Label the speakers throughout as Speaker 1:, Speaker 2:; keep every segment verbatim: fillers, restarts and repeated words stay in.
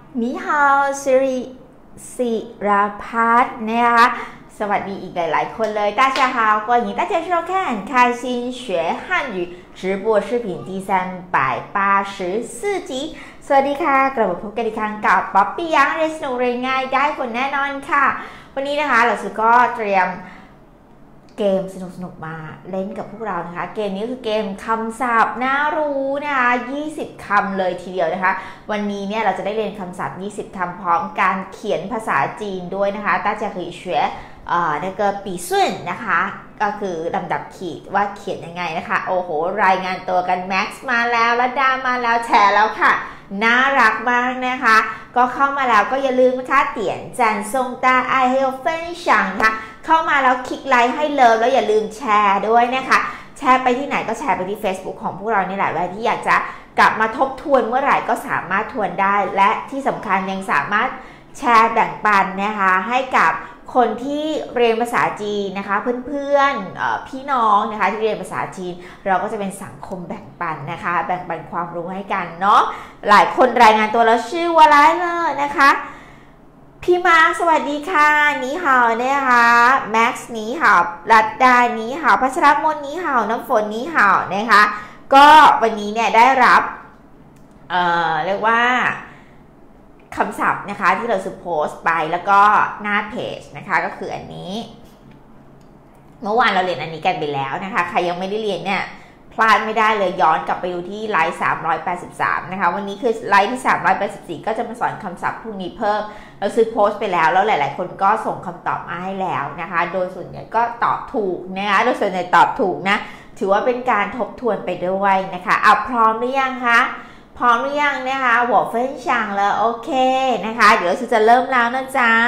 Speaker 1: นิฮาวสิริศิราพัฒน์นะคะสวัสดีอีกหลายๆคนเลย大家好欢迎大家收看开心学汉语直播视频第三百八十四集สวัสดีค่ะกลับมาพบกันอีกครั้งกับป๊อปปี้ยังเรียนสนุกเรียนง่ายได้ผลแน่นอนค่ะวันนี้นะคะเราสุก็เตรียมเกมสนุกๆมาเล่นกับพวกเรานะคะเกมนี้คือเกมคำศัพท์น่ารู้นะคะยี่สิบคำเลยทีเดียวนะคะวันนี้เนี่ยเราจะได้เรียนคำศัพท์ยี่สิบคำพร้อมการเขียนภาษาจีนด้วยนะคะ大家可以学เอ่อ那个笔顺นะคะก็คือลำดับขีดว่าเขียนยังไงนะคะโอ้โหรายงานตัวกันแม็กซ์มาแล้วระดามาแล้วแชร์แล้วค่ะน่ารักมากนะคะก็เข้ามาแล้วก็อย่าลืมนะคะเตียนจันทรงตาไอให้เฟนชังค่ะเข้ามาแล้วคลิกไลค์ให้เลิฟแล้วอย่าลืมแชร์ด้วยนะคะแชร์ไปที่ไหนก็แชร์ไปที่ Facebook ของพวกเรานี่แหละเวลาที่อยากจะกลับมาทบทวนเมื่อไหร่ก็สามารถทวนได้และที่สำคัญยังสามารถแชร์แบ่งปันนะคะให้กับคนที่เรียนภาษาจีนนะคะเพื่อนๆพี่น้องนะคะที่เรียนภาษาจีนเราก็จะเป็นสังคมแบ่งปันนะคะแบ่งปันความรู้ให้กันเนาะหลายคนรายงานตัวแล้วชื่อว่าไรเลยนะคะพี่มาร์คสวัสดีค่ะนีฮาวนะคะแม็กซ์นีฮาวรัตดานีฮาวพัชรมนนีฮาวน้ำฝนนีฮาวนะคะก็วันนี้เนี่ยได้รับเอ่อเรียกว่าคำศัพท์นะคะที่เราสุโพสไปแล้วก็หน้าเพจนะคะก็คืออันนี้เมื่อวานเราเรียนอันนี้กันไปแล้วนะคะใครยังไม่ได้เรียนเนี่ยพลาดไม่ได้เลยย้อนกลับไปดูที่ไลฟ์สามร้อยแปดสิบสามนะคะวันนี้คือไลฟ์ที่สามร้อยแปดสิบสี่ก็จะมาสอนคำศัพท์พวกนี้เพิ่มเราซื้อโพสต์ไปแล้วแล้วหลายๆคนก็ส่งคำตอบมาให้แล้วนะคะโดยส่วนใหญ่ก็ตอบถูกนะคะโดยส่วนใหญ่ตอบถูกนะถือว่าเป็นการทบทวนไปด้วยนะคะเอาพร้อมหรือยังคะพร้อมหรือยังนะคะหัวเฟ้นช่างแล้วโอเคนะคะเดี๋ยวจะเริ่มแล้วนะจ๊ะ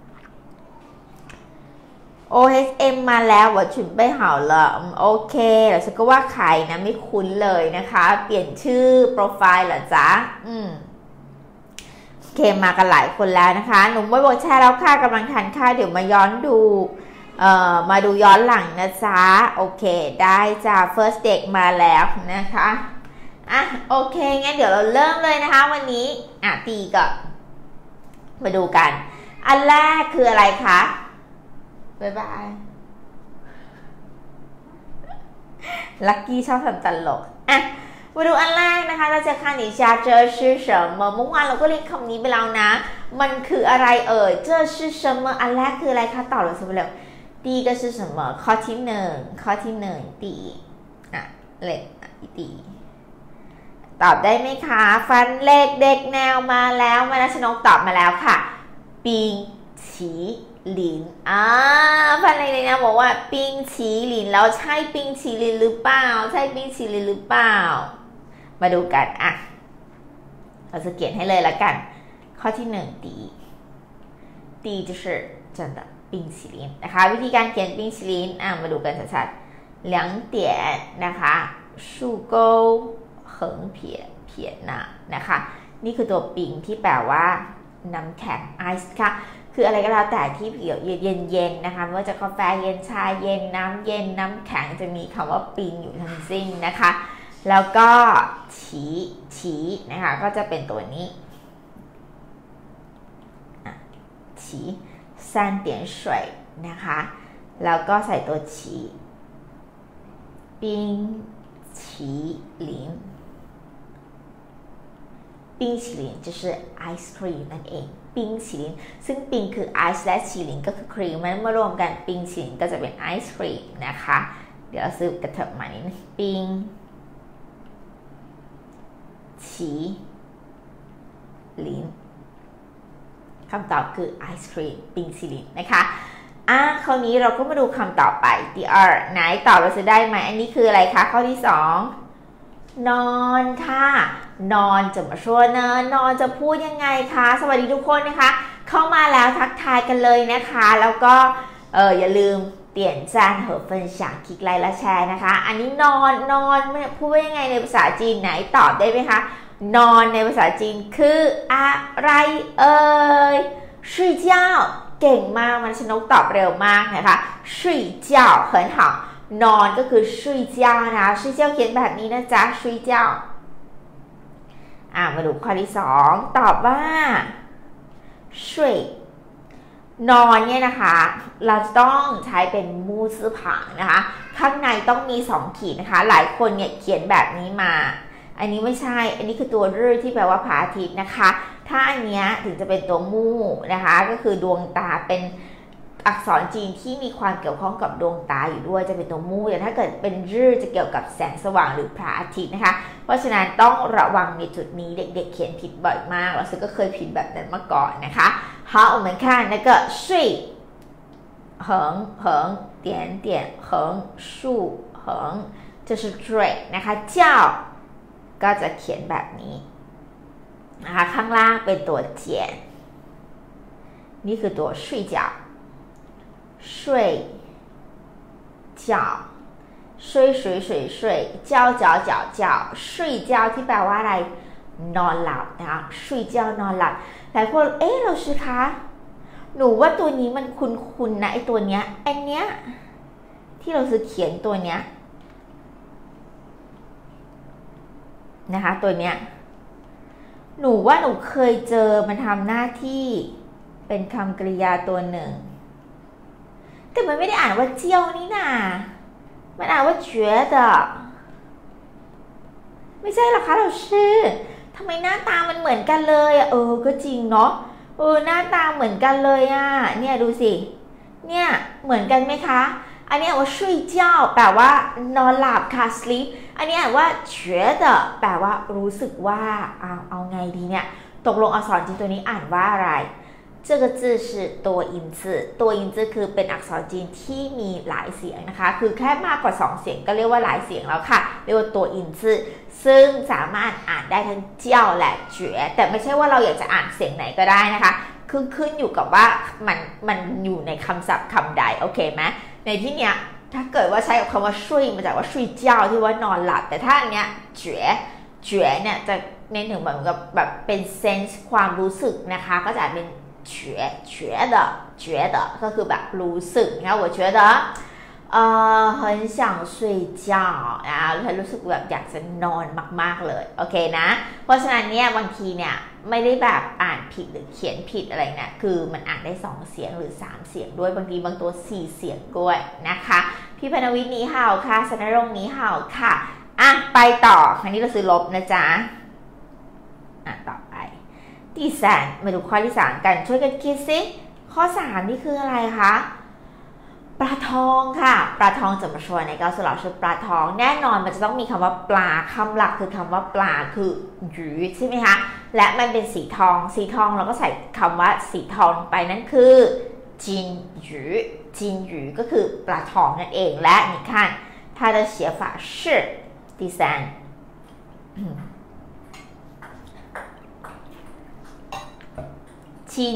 Speaker 1: โอ เอช เอ็ม มาแล้วว่าฉุนไปเห่าละโอเคแล้วฉันก็ว่าใครนะไม่คุ้นเลยนะคะเปลี่ยนชื่อโปรไฟล์เหรอจ๊ะอืมโอเคมากันหลายคนแล้วนะคะหนุ่มไม่บอกแชร์แล้วค่ะกำลังทานข้าวเดี๋ยวมาย้อนดูเอ่อมาดูย้อนหลังนะจ๊ะโอเคได้จ้ะ first date มาแล้วนะคะอ่ะโอเคงั้นเดี๋ยวเราเริ่มเลยนะคะวันนี้อ่ะตีก่อนมาดูกันอันแรกคืออะไรคะบ๊ายบายลัคกี้ชอบทำตลกอ่ะมาดูอันแรกนะคะเราจะ看一下这是什么เมื่อวานเราก็เรียนคำนี้ไปแล้วนะมันคืออะไรเอ่ย这是什么อันแรกคืออะไรคะตอบเราสิไปเลย第一个是什么ข้อที่หนึ่งข้อที่หนึ่งตีอ่ะเล็กตีตอบได้ไหมคะฟันเล็กเด็กแนวมาแล้วมานัชนกตอบมาแล้วค่ะปิงฉีหลินอ่าฟันเล็กเด็กแนวบอกว่าปิงฉีหลินแล้วใช่ปิงฉีหลินหรือเปล่าใช่ปิงฉีหลินหรือเปล่ามาดูกันอ่ะเราจะเขียนให้เลยละกันข้อที่หนึ่งตีตี就是真的冰淇淋นะคะวิธีการเขียน冰淇淋อ่ะมาดูกันชัดๆ两点นะคะ竖钩เหิงเพียเพียหนานะคะนี่คือตัวปิงที่แปลว่าน้ำแข็งไอซ์ค่ะคืออะไรก็แล้วแต่ที่เกี่ยวเย็นๆนะคะไม่ว่าจะกาแฟเย็นชาเย็นน้ำเย็นน้ำแข็งจะมีคำว่าปิงอยู่ทั้งสิ้นนะคะแล้วก็ฉีฉีนะคะก็จะเป็นตัวนี้ฉี三点水นะคะแล้วก็ใส่ตัวฉี冰淇淋冰淇淋就是ไอศครีมนั่นเอง冰淇淋ซึ่งปิงคือไอซ์และฉีลินก็คือครีมมันเมื่อรวมกันปิงฉีลินก็จะเป็นไอศครีมนะคะเดี๋ยวซื้อกระเถิบมานิดนึงปิงฉีลินคำตอบคือไอศครีมปิงฉีลินนะคะอ่ะคราวนี้เราก็มาดูคำต่อไปที่อ่ะไหนตอบเราจะได้ไหมอันนี้คืออะไรคะข้อที่สองนอนค่ะนอนจะมาช่วยนะนอนจะพูดยังไงคะสวัสดีทุกคนนะคะเข้ามาแล้วทักทายกันเลยนะคะแล้วก็เอออย่าลืมเปลี่ยนจานเหอเฟินฉางคลิกไลค์และแชร์นะคะอันนี้นอนนอนพูดว่ายังไงในภาษาจีนไหนตอบได้ไหมคะนอนในภาษาจีนคืออะไรเอ่ย睡觉เก่งมากมันชนกตอบเร็วมากนะคะ睡觉很好นอนก็คือ睡觉นะ睡觉เขียนแบบนี้นะจ๊ะ睡觉อ่ามาดูข้อที่สองตอบว่าช่วยนอนเนี่ยนะคะเราจะต้องใช้เป็นมูซื่อผังนะคะข้างในต้องมีสองขีดนะคะหลายคนเนี่ยเขียนแบบนี้มาอันนี้ไม่ใช่อันนี้คือตัวรื่อที่แปลว่าพระอาทิตย์นะคะถ้าอันเนี้ยถึงจะเป็นตัวมู่นะคะก็คือดวงตาเป็นอักษรจีนที่มีความเกี่ยวข้องกับดวงตาอยู่ด้วยจะเป็นตัวมู่แต่ถ้าเกิดเป็นรื่อจะเกี่ยวกับแสงสว่างหรือพระอาทิตย์นะคะเพราะฉะนั้นต้องระวังในจุดนี้เด็กๆเขียนผิดบ่อยมากเราซึ่งก็เคยผิดแบบนั้นมาก่อนนะคะ好我们看那个睡横横点点横竖横这是追นะคะเจ้าก็จะเขียนแบบนี้นะคะข้างล่างเป็นตัวเจียนนี่คือตัว睡觉睡觉睡睡睡睡觉觉觉觉睡觉ที่แปลว่าอะไรนอนหลับนะคะ睡觉นอนหลับหลายคนเอ๊ะเราชื่อคะหนูว่าตัวนี้มันคุ้นๆนะไอตัวเนี้ยอันเนี้ยที่เราซื้อเขียนตัวเนี้ยนะคะตัวเนี้ยหนูว่าหนูเคยเจอมันทำหน้าที่เป็นคำกริยาตัวหนึ่งแต่มันไม่ได้อ่านว่าเจียวนี่นามันอ่านว่าเจ๋อ的ไม่ใช่หรอคะเราชื่อทำไมหน้าตามันเหมือนกันเลยเออก็จริงเนาะเออหน้าตาเหมือนกันเลยอ่ะเนี่ยดูสิเนี่ยเหมือนกันไหมคะอันนี้ว่า睡觉แปลว่านอนหลับค่ะ sleep อันนี้อ่านว่า觉得แปลว่ารู้สึกว่าเอาเอาไงดีเนี่ยตกลงอักษรจีนตัวนี้อ่านว่าอะไร这个字是多音字多音字คือเป็นอักษรจีนที่มีหลายเสียงนะคะคือแค่มากกว่าสองเสียงก็เรียกว่าหลายเสียงแล้วค่ะเรียกว่าตัวอินซื่อซึ่งสามารถอ่านได้ทั้งเจ้าและเจ๋อแต่ไม่ใช่ว่าเราอยากจะอ่านเสียงไหนก็ได้นะคะคือขึ้นอยู่กับว่ามันมันอยู่ในคำศัพท์คำใดโอเคไหมในที่เนี้ยถ้าเกิดว่าใช้กับคำว่าช่วยมาจากว่าช่วยเจ้าที่ว่านอนหลับแต่ถ้าอันเนี้ยเจ๋อเจ๋อเนี่ยจะเน้นถึงแบบกับแบบเป็นเซนส์ความรู้สึกนะคะก็จะเป็น觉觉得觉得ก็คือแบบรู้สึกนะ我觉得เอ่อ很想睡觉นะฉันรู้สึกแบบอยากจะนอนมากๆเลยโอเคนะเพราะฉะนั้นเนี่ยบางทีเนี่ยไม่ได้แบบอ่านผิดหรือเขียนผิดอะไรเนี่ยคือมันอ่านได้สองเสียงหรือสามเสียงด้วยบางทีบางตัวสี่เสียงด้วยนะคะพี่พนวิทย์นี้เห่าค่ะสนรงค์นี้เห่าค่ะอ่ะไปต่อครั้งนี้เราซื้อลบนะจ๊ะอ่ะต่อไปที่สามมาดูข้อที่สามกันช่วยกันคิดซิข้อสามนี่คืออะไรคะปลาทองค่ะปลาทองจะมาช่วยในการสลับชื่อปลาทองแน่นอนมันจะต้องมีคำว่าปลาคำหลักคือคำว่าปลาคือหยูใช่ไหมคะและมันเป็นสีทองสีทองเราก็ใส่คำว่าสีทองลงไปนั่นคือจินหยูจินหยูก็คือปลาทองนั่นเองและ你看它的写法是第三ชิ้น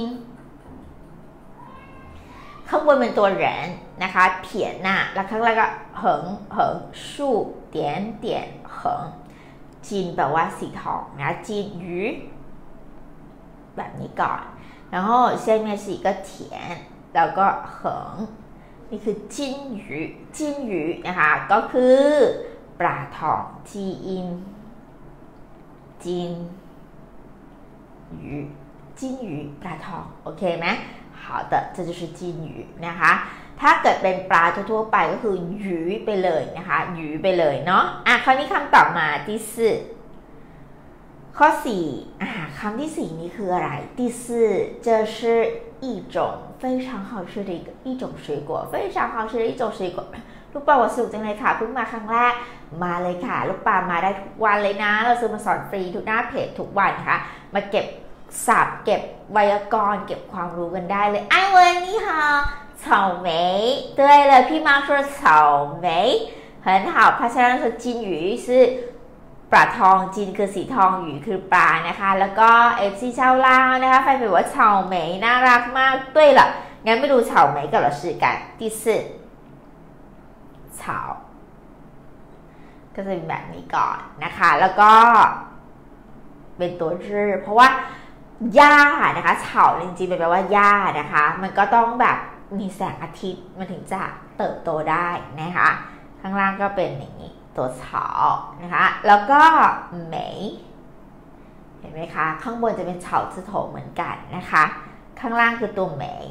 Speaker 1: ข้างบนเป็นตัวเหรินนะคะเพียนหน้าแล้วข้างล่างก็เหิงเหิงสู้เตียนเตียนเหิงจินแปลว่าสีทองนะจินหยูแบบนี้ก่อน然后下面是一个田แล้วก็เหิงนี่คือจิ้นหยูจิ้นหยูนะคะก็คือปลาทองจีอินจินหยูจิ้นหยูปลาทองโอเคไหม好的这就是金鱼นะคะถ้าเกิดเป็นปลาทั่วๆไปก็คือหยูไปเลยนะคะหยูไปเลยเนาะอ่ะคราวนี้คำต่อมาที่สี่ข้อสี่อ่ะคำที่สี่นี้คืออะไร第四这是一种非常好吃的一个一种水果非常好吃的一种水果ลูกปลาวัสดุจังเลยค่ะเพิ่งมาครั้งแรกมาเลยค่ะลูกปลามาได้ทุกวันเลยนะเราซื้อมาสอนฟรีทุกหน้าเพจทุกวันค่ะมาเก็บศัพท์เก็บไวยากรณ์เก็บความรู้กันได้เลยไอ้วันนี้ค่ะ草莓对了พี่มา说草莓很好เพราะฉะนั้นคือจินหยู是ปลาทองจินคือสีทองหยูคือปลานะคะแล้วก็เอฟซีชาวลาวนะคะแฟนเป็นว่า草莓น่ารักมาก对了งั้นไปดู草莓กับเรา试กัน第四草ก็จะเป็นแบบนี้ก่อนนะคะแล้วก็เป็นตัวชื่อเพราะว่าหญ้านะคะเฉาจริงๆแปลว่าหญ้านะคะมันก็ต้องแบบมีแสงอาทิตย์มันถึงจะเติบโตได้นะคะข้างล่างก็เป็นอย่างนี้ตัวเฉานะคะแล้วก็เหมยเห็นไหมคะข้างบนจะเป็นเฉาจื้อโถเหมือนกันนะคะข้างล่างคือตัวเหมย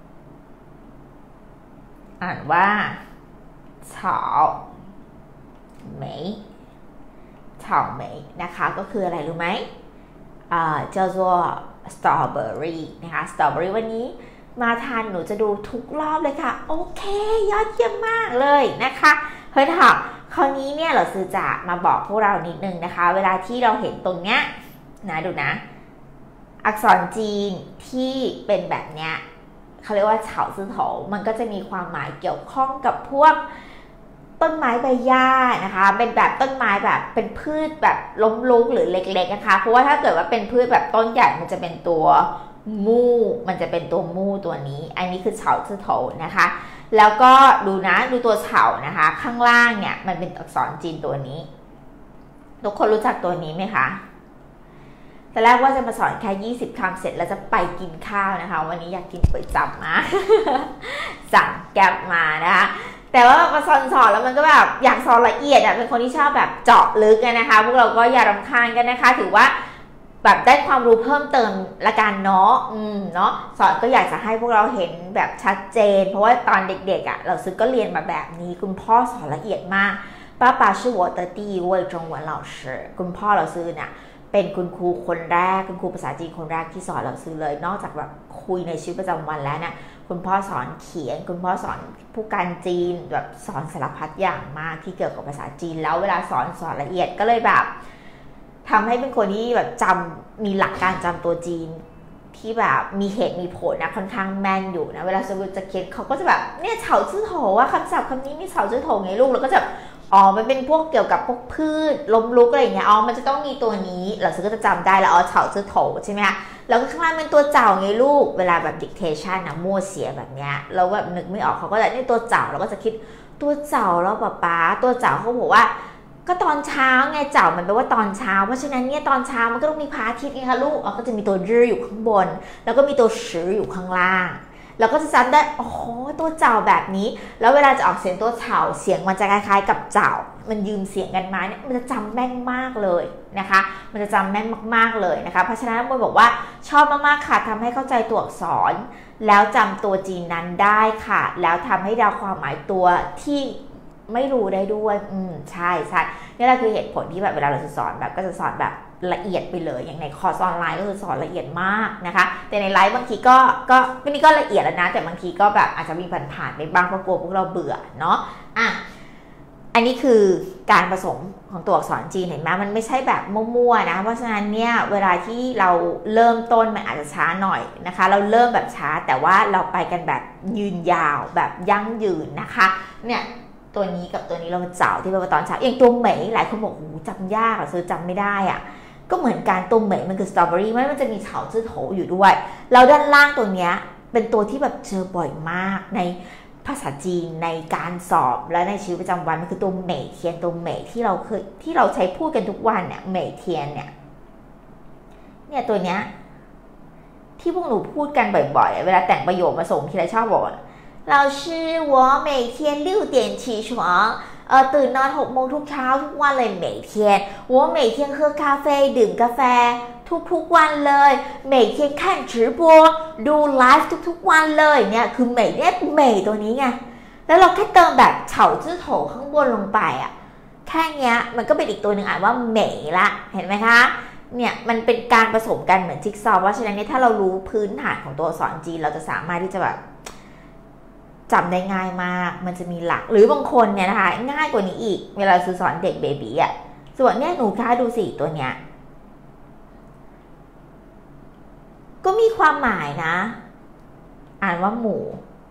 Speaker 1: อ่านว่าเฉาเหมยเฉาเหมยนะคะก็คืออะไรรู้ไหมอ่าเจ้าตัวสตรอเบอรี่นะคะสตรอเบอรี่วันนี้มาทานหนูจะดูทุกรอบเลยค่ะโอเคยอดเยี่ยมมากเลยนะคะเฮ้ยค่ะคราวนี้เนี่ยเราซื้อจะมาบอกพวกเรานิดนึงนะคะเวลาที่เราเห็นตรงเนี้ยนะดูนะอักษรจีนที่เป็นแบบเนี้ยเขาเรียกว่าเฉาซื่อโถมันก็จะมีความหมายเกี่ยวข้องกับพวกต้นไม้ใบหญ้านะคะเป็นแบบต้นไม้แบบเป็นพืชแบบล้มลุกหรือเล็กๆนะคะเพราะว่าถ้าเกิดว่าเป็นพืชแบบต้นใหญ่มันจะเป็นตัวมู่มันจะเป็นตัวมู่ตัวนี้อันนี้คือเฉาซื่อโถนะคะแล้วก็ดูนะดูตัวเฉานะคะข้างล่างเนี่ยมันเป็นอักษรจีนตัวนี้ทุกคนรู้จักตัวนี้ไหมคะแต่แรกว่าจะมาสอนแค่ยี่สิบคำเสร็จแล้วจะไปกินข้าวนะคะวันนี้อยากกินก๋วยจั๊บมา สั่งแก๊บมานะคะแต่ว่ามาสอนสอนแล้วมันก็แบบอยากสอนละเอียดอ่ะเป็นคนที่ชอบแบบเจาะลึกกันนะคะพวกเราก็อย่ารำคาญกันนะคะถือว่าแบบได้ความรู้เพิ่มเติมละกันเนาะอืมเนาะสอนก็อยากจะให้พวกเราเห็นแบบชัดเจนเพราะว่าตอนเด็กๆอ่ะเราซื้อก็เรียนมาแบบนี้คุณพ่อสอนละเอียดมากป้าป้าชื่อ我的第一位中文老师คุณพ่อเราซื้อเนี่ยเป็นคุณครูคนแรกคุณครูภาษาจีนคนแรกที่สอนเราซื้อเลยนอกจากแบบคุยในชีวิตประจำวันแล้วเนี่ยคุณพ่อสอนเขียนคุณพ่อสอนผู้การจีนแบบสอนสารพัดอย่างมากที่เกี่ยวกับภาษาจีนแล้วเวลาสอนสอนละเอียดก็เลยแบบทำให้เป็นคนที่แบบจำมีหลักการจำตัวจีนที่แบบมีเหตุมีผลนะค่อนข้างแม่นอยู่นะเวลาสมมติจะเขียนเขาก็จะแบบเนี่ยเฉาจื้อโถว่าคำศัพท์คำนี้มีเฉาจื้อโถไงลูกแล้วก็จะอ๋อมันเป็นพวกเกี่ยวกับพวกพืชล้มลุกอะไรอย่างเงี้ยอ๋อมันจะต้องมีตัวนี้เราก็จะจำได้แล้วอ๋อเฉาจื้อโถใช่ไหมคะแล้วก็ข้างล่างเป็นตัวเจ้าไงลูกเวลาแบบ dictation นะมั่วเสียแบบเนี้ยเราแบบนึกไม่ออกเขาก็จะนี่ตัวเจ้าเราก็จะคิดตัวเจ้าแล้วป๊าป๊าตัวเจ้าเขาบอกว่าก็ตอนเช้าไงเจ้ามันแปลว่าตอนเช้าเพราะฉะนั้นเนี่ยตอนเช้ามันก็ต้องมีพระอาทิตย์ไงคะลูกอ๋อก็จะมีตัวรื่ออยู่ข้างบนแล้วก็มีตัวชื่ออยู่ข้างล่างเราก็จะจำได้อ๋อตัวเจ้าแบบนี้แล้วเวลาจะออกเสียงตัวเฉาเสียงมันจะคล้ายๆกับเจ้ามันยืมเสียงกันมาเนี่ยมันจะจำแม่นมากเลยนะคะมันจะจำแม่นมากๆเลยนะคะเพราะฉะนั้นโมบอกว่าชอบมากๆค่ะทำให้เข้าใจตัวอักษรแล้วจำตัวจีนนั้นได้ค่ะแล้วทำให้เดาความหมายตัวที่ไม่รู้ได้ด้วยอืมใช่ใช่นี่แหละคือเหตุผลที่แบบเวลาเราจะสอนแบบก็จะสอนแบบละเอียดไปเลยอย่างในคอร์สออนไลน์ก็คือสอนละเอียดมากนะคะแต่ในไลฟ์บางทีก็ก็ไม่นี่ก็ละเอียดแล้วนะแต่บางทีก็แบบอาจจะมีผ่านๆไปบ้างเพราะกลัวพวกเราเบื่อเนาะอ่ะอันนี้คือการผสมของตัวอักษรจีนเห็นไหมมันไม่ใช่แบบมั่วๆนะเพราะฉะนั้นเนี่ยเวลาที่เราเริ่มต้นมันอาจจะช้าหน่อยนะคะเราเริ่มแบบช้าแต่ว่าเราไปกันแบบยืนยาวแบบยั่งยืนนะคะเนี่ยตัวนี้กับตัวนี้เราเจ้าที่เราตอนเช้าอย่างตัวเหมยหลายคนบอกโอ้จำยากอะซื้อจำไม่ได้อะก็เหมือนการตัวเหมยมันคือสตรอเบอรี่มันจะมีเฉาจื้อโถอยู่ด้วยแล้วด้านล่างตัวเนี้ยเป็นตัวที่แบบเจอบ่อยมากในภาษาจีนในการสอบและในชีวิตประจำวันมันคือตัวเหมยเทียนตัวเหมยที่เราเคยที่เราใช้พูดกันทุกวันเนี่ยเหมยเทียนเนี่ยเนี่ยตัวเนี้ยที่พวกหนูพูดกันบ่อยๆเวลาแต่งประโยคมาส่งทีไรชอบบอก老师我每天六点起床เออตื่นนอนหกโมงทุกเช้าทุกวันเลย每天我每天喝咖啡ดื่มกาแฟทุกๆวันเลย每天看直播ดูไลฟ์ทุกๆวันเลยเนี่ยคือเหมยเนี่ยเหมยตัวนี้ไงแล้วเราแค่เติมแบบเฉาจื้อโถข้างบนลงไปอ่ะแค่เนี้ยมันก็เป็นอีกตัวหนึ่งอ่านว่าเหมยละเห็นไหมคะเนี่ยมันเป็นการผสมกันเหมือนจิ๊กซอว์เพราะฉะนั้นเนี่ยถ้าเรารู้พื้นฐานของตัวอักษรจีนเราจะสามารถที่จะแบบจำได้ง่ายมากมันจะมีหลักหรือบางคนเนี่ยนะคะง่ายกว่านี้อีกเวลาสอนเด็กเบบีอ่ะส่วนเนี่ยหนูคะดูสิตัวเนี้ยก็มีความหมายนะอ่านว่าหมู่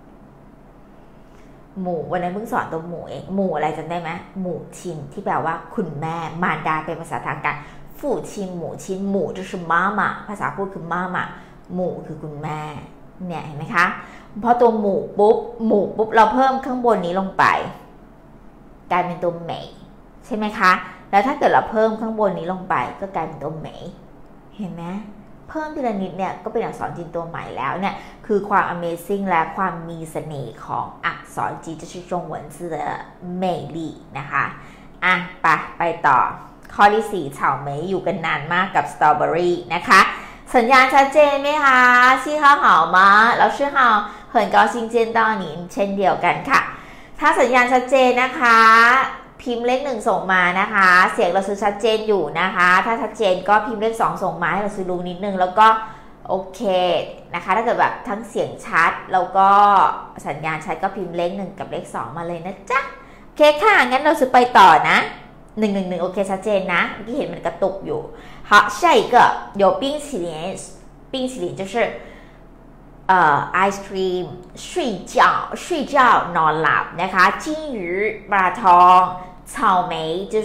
Speaker 1: หมู่วันนั้นเพิ่งสอนตัวหมู่เองหมู่อะไรจำได้ไหมหมู่ชินที่แปลว่าคุณแม่มารดาเป็นภาษาทางการฝู่ชินหมู่ชินหมู่จะคือม่าม่าภาษาพูดคือม่าม่าหมู่คือคุณแม่เนี่ยเห็นไหมคะพอตัวหมู่ปุ๊บหมู่ปุ๊บเราเพิ่มข้างบนนี้ลงไปกลายเป็นตัวเหมยใช่ไหมคะแล้วถ้าเกิดเราเพิ่มข้างบนนี้ลงไปก็กลายเป็นตัวเหมยเห็นไหมเพิ่มทีละนิดเนี่ยก็เป็นอักษรจีนตัวใหม่แล้วเนี่ยคือความ Amazing และความมีเสน่ห์ของอักษรจีนจะชื่อจงเหวินซื่อเหม่ยลี่นะคะอ่ะไปไปต่อข้อที่สี่เฉาเหมยอยู่กันนานมากกับสตรอเบอรี่นะคะสัญญาณชัดเจนไหมคะซี่ข้าวหอมมาแล้วชื่อเฮาเหินเกาซิงเจนตอนนี้เช่นเดียวกันค่ะถ้าสัญญาณชัดเจนนะคะพิมพ์เลขหนึ่งส่งมานะคะเสียงเราซื้อชัดเจนอยู่นะคะถ้าชัดเจนก็พิมพ์เลขสองส่งมาให้เราซื้อรู้นิดนึงแล้วก็โอเคนะคะถ้าเกิดแบบทั้งเสียงชัดแล้วก็สัญญาณชัดก็พิมพ์เลขหนึ่งกับเลขสองมาเลยนะจ๊ะโอเคค่ะงั้นเราซื้อไปต่อนะหนึ่งหนึ่งหนึ่งโอเคชัดเจนนะเมื่อกี้เห็นมันกระตุกอยู่好下一个有冰淇淋冰淇淋就是呃ice cream 睡觉睡觉นอนหลับนะคะ金鱼ปลาทอง草莓就是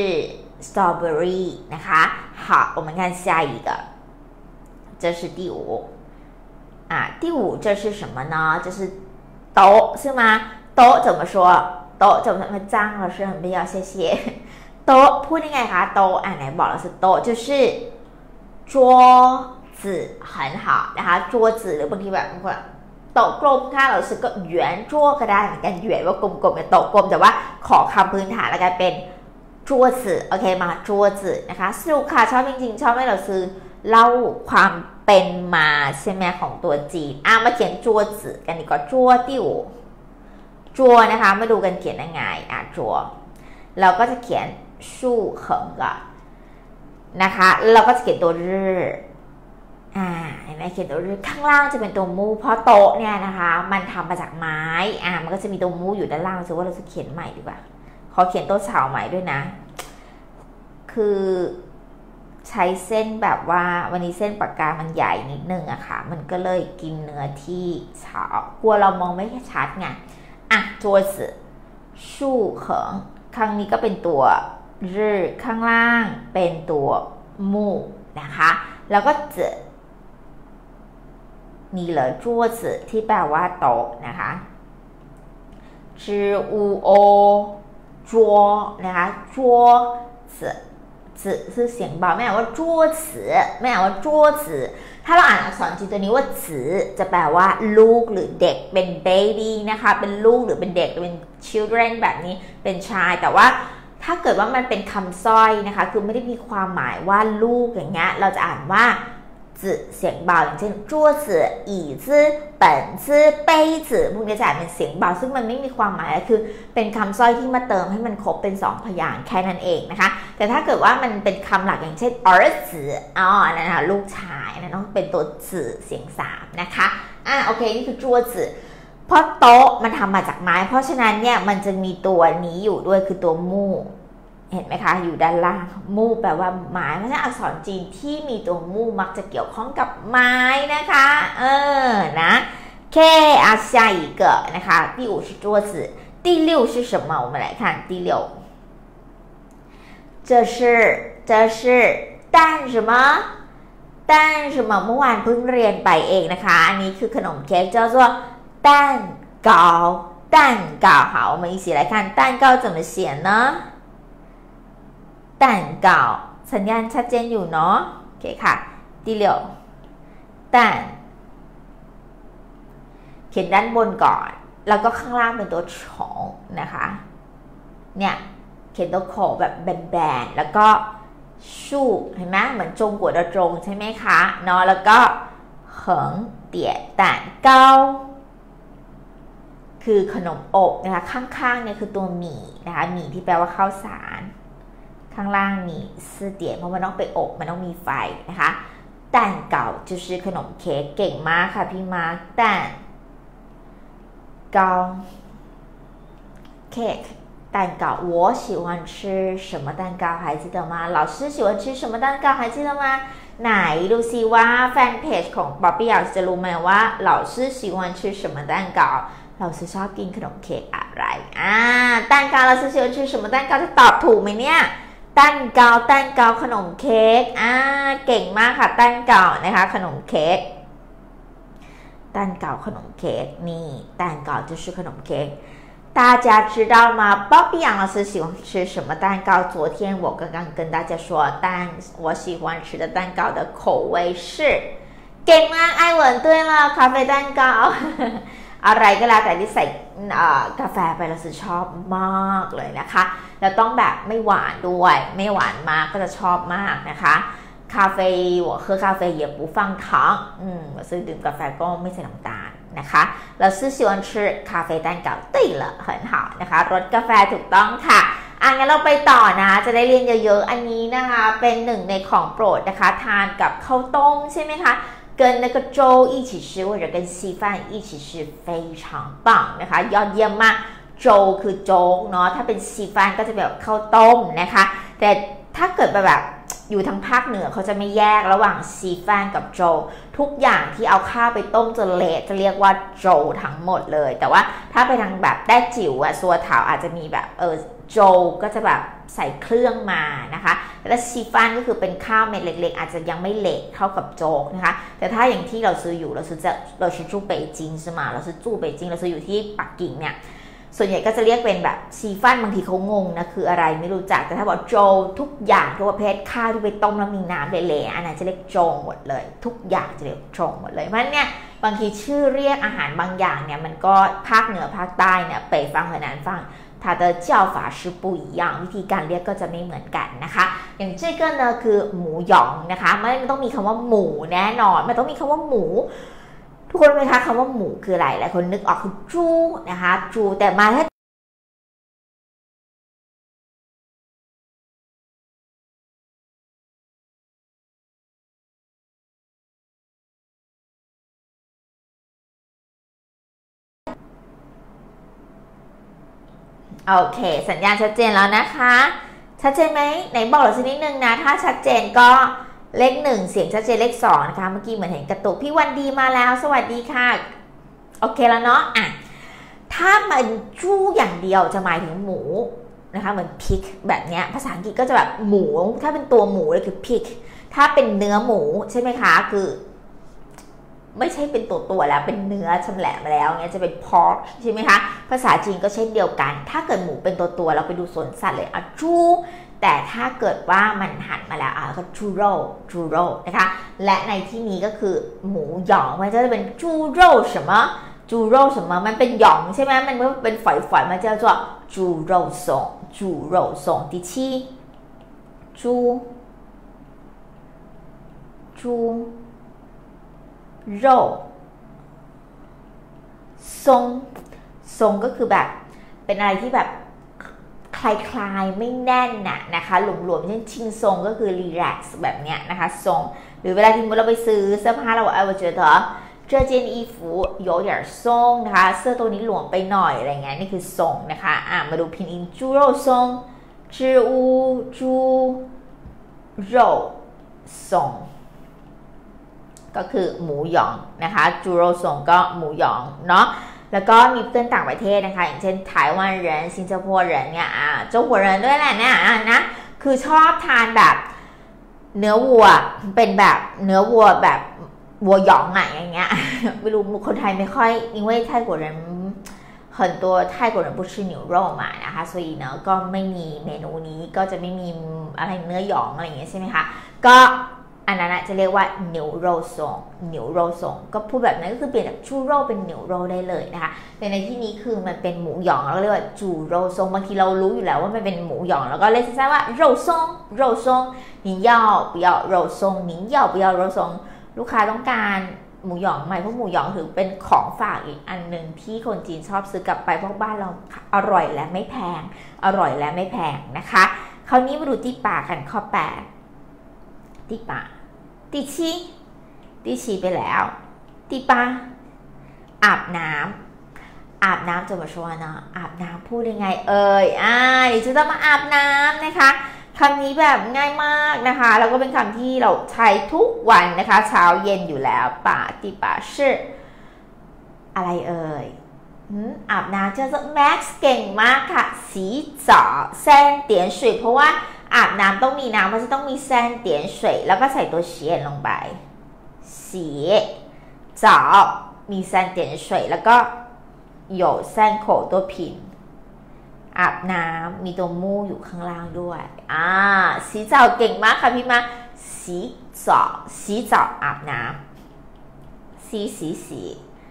Speaker 1: strawberry นะคะ好我们看下一个这是第五啊第五这是什么呢这是โต๊ะ是吗โต๊ะ怎么说โต๊ะ怎么จ้างเรา是很必要谢谢โต๊ะพูดยังไงคะโต๊ะอ่าไหนบอกเรา是โต๊ะ就是桌子很好นะคะ桌子หรือบางทีแบบโต๊ะกลมค่ะเราสึกก็หยวนจั่วก็ได้เหมือนกันหยวนว่ากลมๆเนี่ยโต๊ะกลมแต่ว่าขอคำพื้นฐานแล้วกันเป็นจั่วจื่อโอเคมาจั่วจื่อนะคะสนุกค่ะชอบจริงๆชอบให้เราซื้อเล่าความเป็นมาใช่ไหมของตัวจีนอ่ะมาเขียนจั่วจื่อกันดีกว่าจั่วติ้วจั่วนะคะมาดูกันเขียนยังไงอ่ะจั่วเราก็จะเขียนสู้เขิงก่อนนะคะเราก็จะเขียนตัวรื่ออ่าเห็นไหมเขียนตัวรื่อข้างล่างจะเป็นตัวมูเพราะโต๊ะเนี่ยนะคะมันทำมาจากไม้อ่ามันก็จะมีตัวมูอยู่ด้านล่างรู้สึกว่าเราจะเขียนใหม่ดีกว่าขอเขียนโต๊ะเฉาใหม่ด้วยนะคือใช้เส้นแบบว่าวันนี้เส้นปากกามันใหญ่นิดนึงอะค่ะมันก็เลยกินเนื้อที่เฉากลัวเรามองไม่ชัดไงอ่ะตัวสื่อสู้เขิงข้างนี้ก็เป็นตัวรื่อข้างล่างเป็นตัวมูนะคะแล้วก็จื่อนี่เลยจั่วจื่อที่แปลว่าโต๊ะนะคะจืออูโอจั่วนะคะจั่วจื่อจื่อคือเสียงเบาไม่อ่านว่าจั่วจื่อไม่อ่านว่าจั่วจื่อถ้าเราอ่านอักษรจีนตัวนี้ว่าจื่อจะแปลว่าลูกหรือเด็กเป็น baby นะคะเป็นลูกหรือเป็นเด็กเป็น children แบบนี้เป็นชายแต่ว่าถ้าเกิดว่ามันเป็นคำสร้อยนะคะคือไม่ได้มีความหมายว่าลูกอย่างเงี้ยเราจะอ่านว่าจื่อเสียงเบาอย่างเช่นจั่วจื่ออีจื่อเปิ่นจื่อเป้ยจื่อพวกนี้จะอ่านเป็นเสียงเบาซึ่งมันไม่มีความหมายคือเป็นคำสร้อยที่มาเติมให้มันครบเป็นสองพยางค์แค่นั้นเองนะคะแต่ถ้าเกิดว่ามันเป็นคำหลักอย่างเช่น儿子อ๋อนั่นนะคะลูกชายนั่นต้องเป็นตัวจื่อเสียงสามนะคะอ่ะโอเคนี่คือจั่วจื่อเพราะโต๊ะมันทำมาจากไม้เพราะฉะนั้นเนี่ยมันจะมีตัวนี้อยู่ด้วยคือตัวมู่เห็นไหมคะอยู่ด้านล่างมู่แปลว่าไม้เพราะฉะนั้นอักษรจีนที่มีตัวมู่มักจะเกี่ยวข้องกับไม้นะคะเออนะโอเคอ่ะ下一个นะคะ第五是桌子第六是什么我们来看第六这是这是蛋什么蛋什么เมื่อวานเพิ่งเรียนไปเองนะคะอันนี้คือขนมเค้ก叫做蛋糕蛋糕好我们一起来看蛋糕怎么写呢蛋糕สัญญาณชัดเจนอยู่เนาะโอเคค่ะ第六蛋เขียนด้านบนก่อนแล้วก็ข้างล่างเป็นตัวฉงนะคะเนี่ยเขียนตัวโขแบบแบนๆแล้วก็ชู่เห็นไหมเหมือนจงกัวดจงใช่ไหมคะเนาะแล้วก็เหิงเตี๋ยต่านเก้าคือขนมอบนะคะข้างๆเนี่ยคือตัวหมี่นะคะหมี่ที่แปลว่าข้าวสารข้างล่างมีซื่อเตี๋ยเพราะมันต้องไปอบมันต้องมีไฟนะคะ蛋糕就是ขนมเค้กเก่งมากค่ะพี่มาร์ค蛋糕 cake 蛋糕我喜欢吃什么蛋糕还记得吗老师喜欢吃什么蛋糕还记得吗ไหนดูซิว่าแฟนเพจของป๊อปปี้อยากจะรู้ไหมว่า老师喜欢吃什么蛋糕เราซื้อชอบกินขนมเค้กอะไรอ่า蛋糕เราซื้อชอบ吃什么蛋糕จะตอบถูกไหมเนี่ยตั้นเกาตั้นเกาขนมเค้กอ่าเก่งมากค่ะตั้นเกานะคะขนมเค้ก蛋糕ขนมเค้กนี่蛋糕就是ขนมเค้ก大家知道吗ป๊อปปี้杨老师喜欢吃什么蛋糕昨天我刚刚跟大家说但我喜欢吃的蛋糕的口味是เก่งมากไอเหวิน对了咖啡蛋糕อะไรก็แล้วแต่ที่ใส่กาแฟไปเราจะชอบมากเลยนะคะแล้วต้องแบบไม่หวานด้วยไม่หวานมากก็จะชอบมากนะคะ咖啡我喝咖啡也不放糖嗯我是ดื่มกาแฟก็ไม่ใส่น้ำตาลนะคะเรา是喜欢吃咖啡蛋糕对了很好นะคะรสกาแฟถูกต้องค่ะอ่ะงั้นเราไปต่อนะจะได้เรียนเยอะๆอันนี้นะคะเป็นหนึ่งในของโปรดนะคะทานกับข้าวต้มใช่ไหมคะ跟那个粥一起吃或者跟稀饭一起吃非常棒นะคะยอดเยี่ยมมากโจคือโจ๊กเนาะถ้าเป็นซีฟานก็จะแบบข้าวต้มนะคะแต่ถ้าเกิดแบบอยู่ทางภาคเหนือเขาจะไม่แยกระหว่างซีฟานกับโจทุกอย่างที่เอาข้าวไปต้มจนเละจะเรียกว่าโจทั้งหมดเลยแต่ว่าถ้าไปทางแบบแต้จิ๋วอะซัวเถาอาจจะมีแบบเออโจก็จะแบบใส่เครื่องมานะคะแล้วซีฟานก็คือเป็นข้าวเม็ดเล็กๆอาจจะยังไม่เละเท่ากับโจ๊กนะคะแต่ถ้าอย่างที่เราซื้ออยู่เราซื้อจะเราซื้อจูเป่ยจิงใช่ไหมเราซื้อจูเป่ยจิงเราซื้ออยู่ที่ปักกิ่งเนี่ยส่วนใหญ่ก็จะเรียกเป็นแบบซีฟานบางทีเขางงนะคืออะไรไม่รู้จักแต่ถ้าบอกโจทุกอย่างทุกประเภทข้าวที่ไปต้มแล้วมีน้ำเละๆอันนั้นจะเรียกโจหมดเลยทุกอย่างจะเรียกโจหมดเลยเพราะฉะนั้นเนี่ยบางทีชื่อเรียกอาหารบางอย่างเนี่ยมันก็ภาคเหนือภาคใต้เนี่ยไปฟังเหนือฟัง它的叫法是不一样วิธีการเรียกก็จะไม่เหมือนกันนะคะอย่าง这个呢คือหมูหยองนะคะมันต้องมีคำว่าหมูแน่นอนมันต้องมีคำว่าหมูทุกคนรู้ไหมคะคำว่าหมูคืออะไรหลายคนนึกออกคือจูนะคะจูแต่มาถ้าโอเคสัญญาณชัดเจนแล้วนะคะชัดเจนไหมไหนบอกเราสักนิดนึงนะถ้าชัดเจนก็เลขหนึ่งเสียงชัดเจนเลขสองนะคะเมื่อกี้เหมือนเห็นกระตุกพี่วันดีมาแล้วสวัสดีค่ะโอเคแล้วเนาะอ่ะถ้ามันจู้อย่างเดียวจะหมายถึงหมูนะคะเหมือนพิกแบบเนี้ยภาษาอังกฤษก็จะแบบหมูถ้าเป็นตัวหมูเลยคือพิกถ้าเป็นเนื้อหมูใช่ไหมคะคือไม่ใช่เป็นตัวตัวแล้วเป็นเนื้อชำแหละมาแล้วเงี้ยจะเป็น pork ใช่ไหมคะภาษาจีนก็เช่นเดียวกันถ้าเกิดหมูเป็นตัวตัวเราไปดูสวนสัตว์เลยอ่ะจูแต่ถ้าเกิดว่ามันหั่นมาแล้วอ่ะก็จูโร่จูโร่นะคะและในที่นี้ก็คือหมูหยองมันจะเป็นจูโร่什么จูโร่什么มันเป็นหยองใช่ไหมมันเป็นฝอยๆมันจะ叫จูโร่ทรงจูโร่ทรง第七จูจูโร่ทรงทรงก็คือแบบเป็นอะไรที่แบบคลายๆไม่แน่นน่ะนะคะหลวมๆเช่นชิงทรงก็คือรีแลกซ์แบบเนี้ยนะคะทรงหรือเวลาที่เราไปซื้อเสื้อผ้าเราเออ我觉得这件衣服有点松นะคะเสื้อตัวนี้หลวมไปหน่อยอะไรเงี้ยนี่คือทรงนะคะอ่ะมาดูพินอินจูโร่ทรงจืออูจูโร่ทรงก็คือหมูหยองนะคะจูโร่ทรงก็หมูหยองเนาะแล้วก็มีเพื่อนต่างประเทศนะคะอย่างเช่นไต้หวัน人新加坡人เนี่ยอ่าจงหัวเรนด้วยแหละเนี่ยนะคือชอบทานแบบเนื้อวัวเป็นแบบเนื้อวัวแบบวัวหยองอ่ะอย่างเงี้ยไม่รู้คนไทยไม่ค่อย因为泰国人很多泰国人不吃牛肉嘛นะคะ所以呢ก็ไม่มีเมนูนี้ก็จะไม่มีอะไรเนื้อหยองอะไรอย่างเงี้ยใช่ไหมคะก็อันนั้นจะเรียกว่าเหนียวโรซงเหนียวโรซงก็พูดแบบนั้นก็คือเปลี่ยนจากจูโร่เป็นเหนียวโรได้เลยนะคะแต่ในที่นี้คือมันเป็นหมูหยองเราเรียกว่าจูโรซงบางทีเรารู้อยู่แล้วว่ามันเป็นหมูหยองแล้วก็เรียกสั้นๆว่าโรซงโรซง您要不要โรซง您要不要โรซงลูกค้าต้องการหมูหยองไหมเพราะหมูหยองถือเป็นของฝากอีกอันหนึ่งที่คนจีนชอบซื้อกลับไปเพราะบ้านเราอร่อยและไม่แพงอร่อยและไม่แพงนะคะคราวนี้มาดูที่ปากกันข้อแปดที่ปาก第七第七ไปแล้ว第八อาบน้ำอาบน้ำจะมาชวนนะอาบน้ำพูดยังไงเอ่ยอ่าเดี๋ยวจะต้องมาอาบน้ำนะคะคำนี้แบบง่ายมากนะคะแล้วก็เป็นคำที่เราใช้ทุกวันนะคะเช้าเย็นอยู่แล้วป่าติป่าชื่ออะไรเอ่ยอาบน้ำเจ้าแม็กซ์เก่งมากค่ะสีจ๋อแซนเตียน水เพราะว่าอาบน้ำต้องมีน้ำมันจะต้องมีแซนเตียน水แล้วก็ใส่ตัวเฉียนลงไปสีจ๋อมีแซนเตียน水แล้วก็有三口ตัวพินอาบน้ำมีตัวมูอยู่ข้างล่างด้วยอ่าสีจ๋อเก่งมากค่ะพี่มาสีจ๋อสีจ๋ออาบน้ำสีสีสีจ๋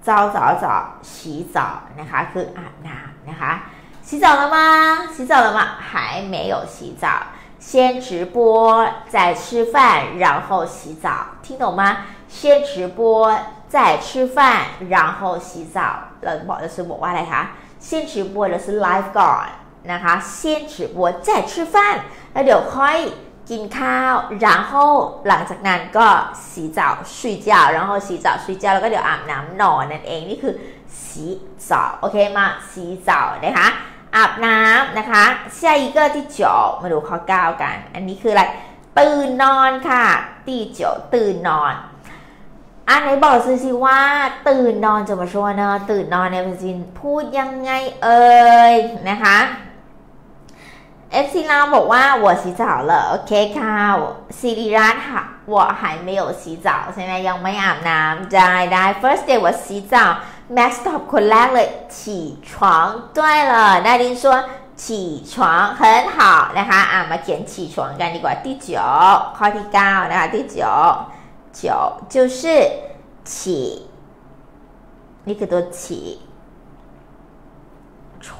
Speaker 1: 早早早洗澡นะคะคืออาบน้ำนะคะ洗澡了吗洗澡了吗还没有洗澡先直播再吃饭然后洗澡听懂吗先直播再吃饭然后洗澡เราบอกจะบอกว่าอะไรคะ先直播เราซื้อไลฟ์ก่อนนะคะ先直播再吃饭แล้วเดี๋ยวค่อยกินข้าว然后หลังจากนั้นก็洗澡睡觉然后洗澡睡觉แล้วก็เดี๋ยวอาบน้ำนอนนั่นเองนี่คือ洗澡โอเคมา洗澡นะคะอาบน้ำนะคะ下一个ที่九มาดูข้อเก้ากันอันนี้คืออะไรตื่นนอนค่ะที่九ตื่นนอนอันไหนบอกซิซิว่าตื่นนอนจะมาชวนเนอะตื่นนอนในภาษาจีนพูดยังไงเอ่ยนะคะเอฟซีเราบอกว่า我洗澡了โอเคค่ะสิริรัตน์ค่ะ我还没有洗澡ใช่ไหมยังไม่อาบน้ำได้ได้ first day 我洗澡 Max ตอบคนแรกเลย起床对了นาดิน说起床很好นะคะอ่ะมาเขียน起床กันดีกว่าที่九ข้อที่เก้านะคะที่九九就是起นี่คือตัว起床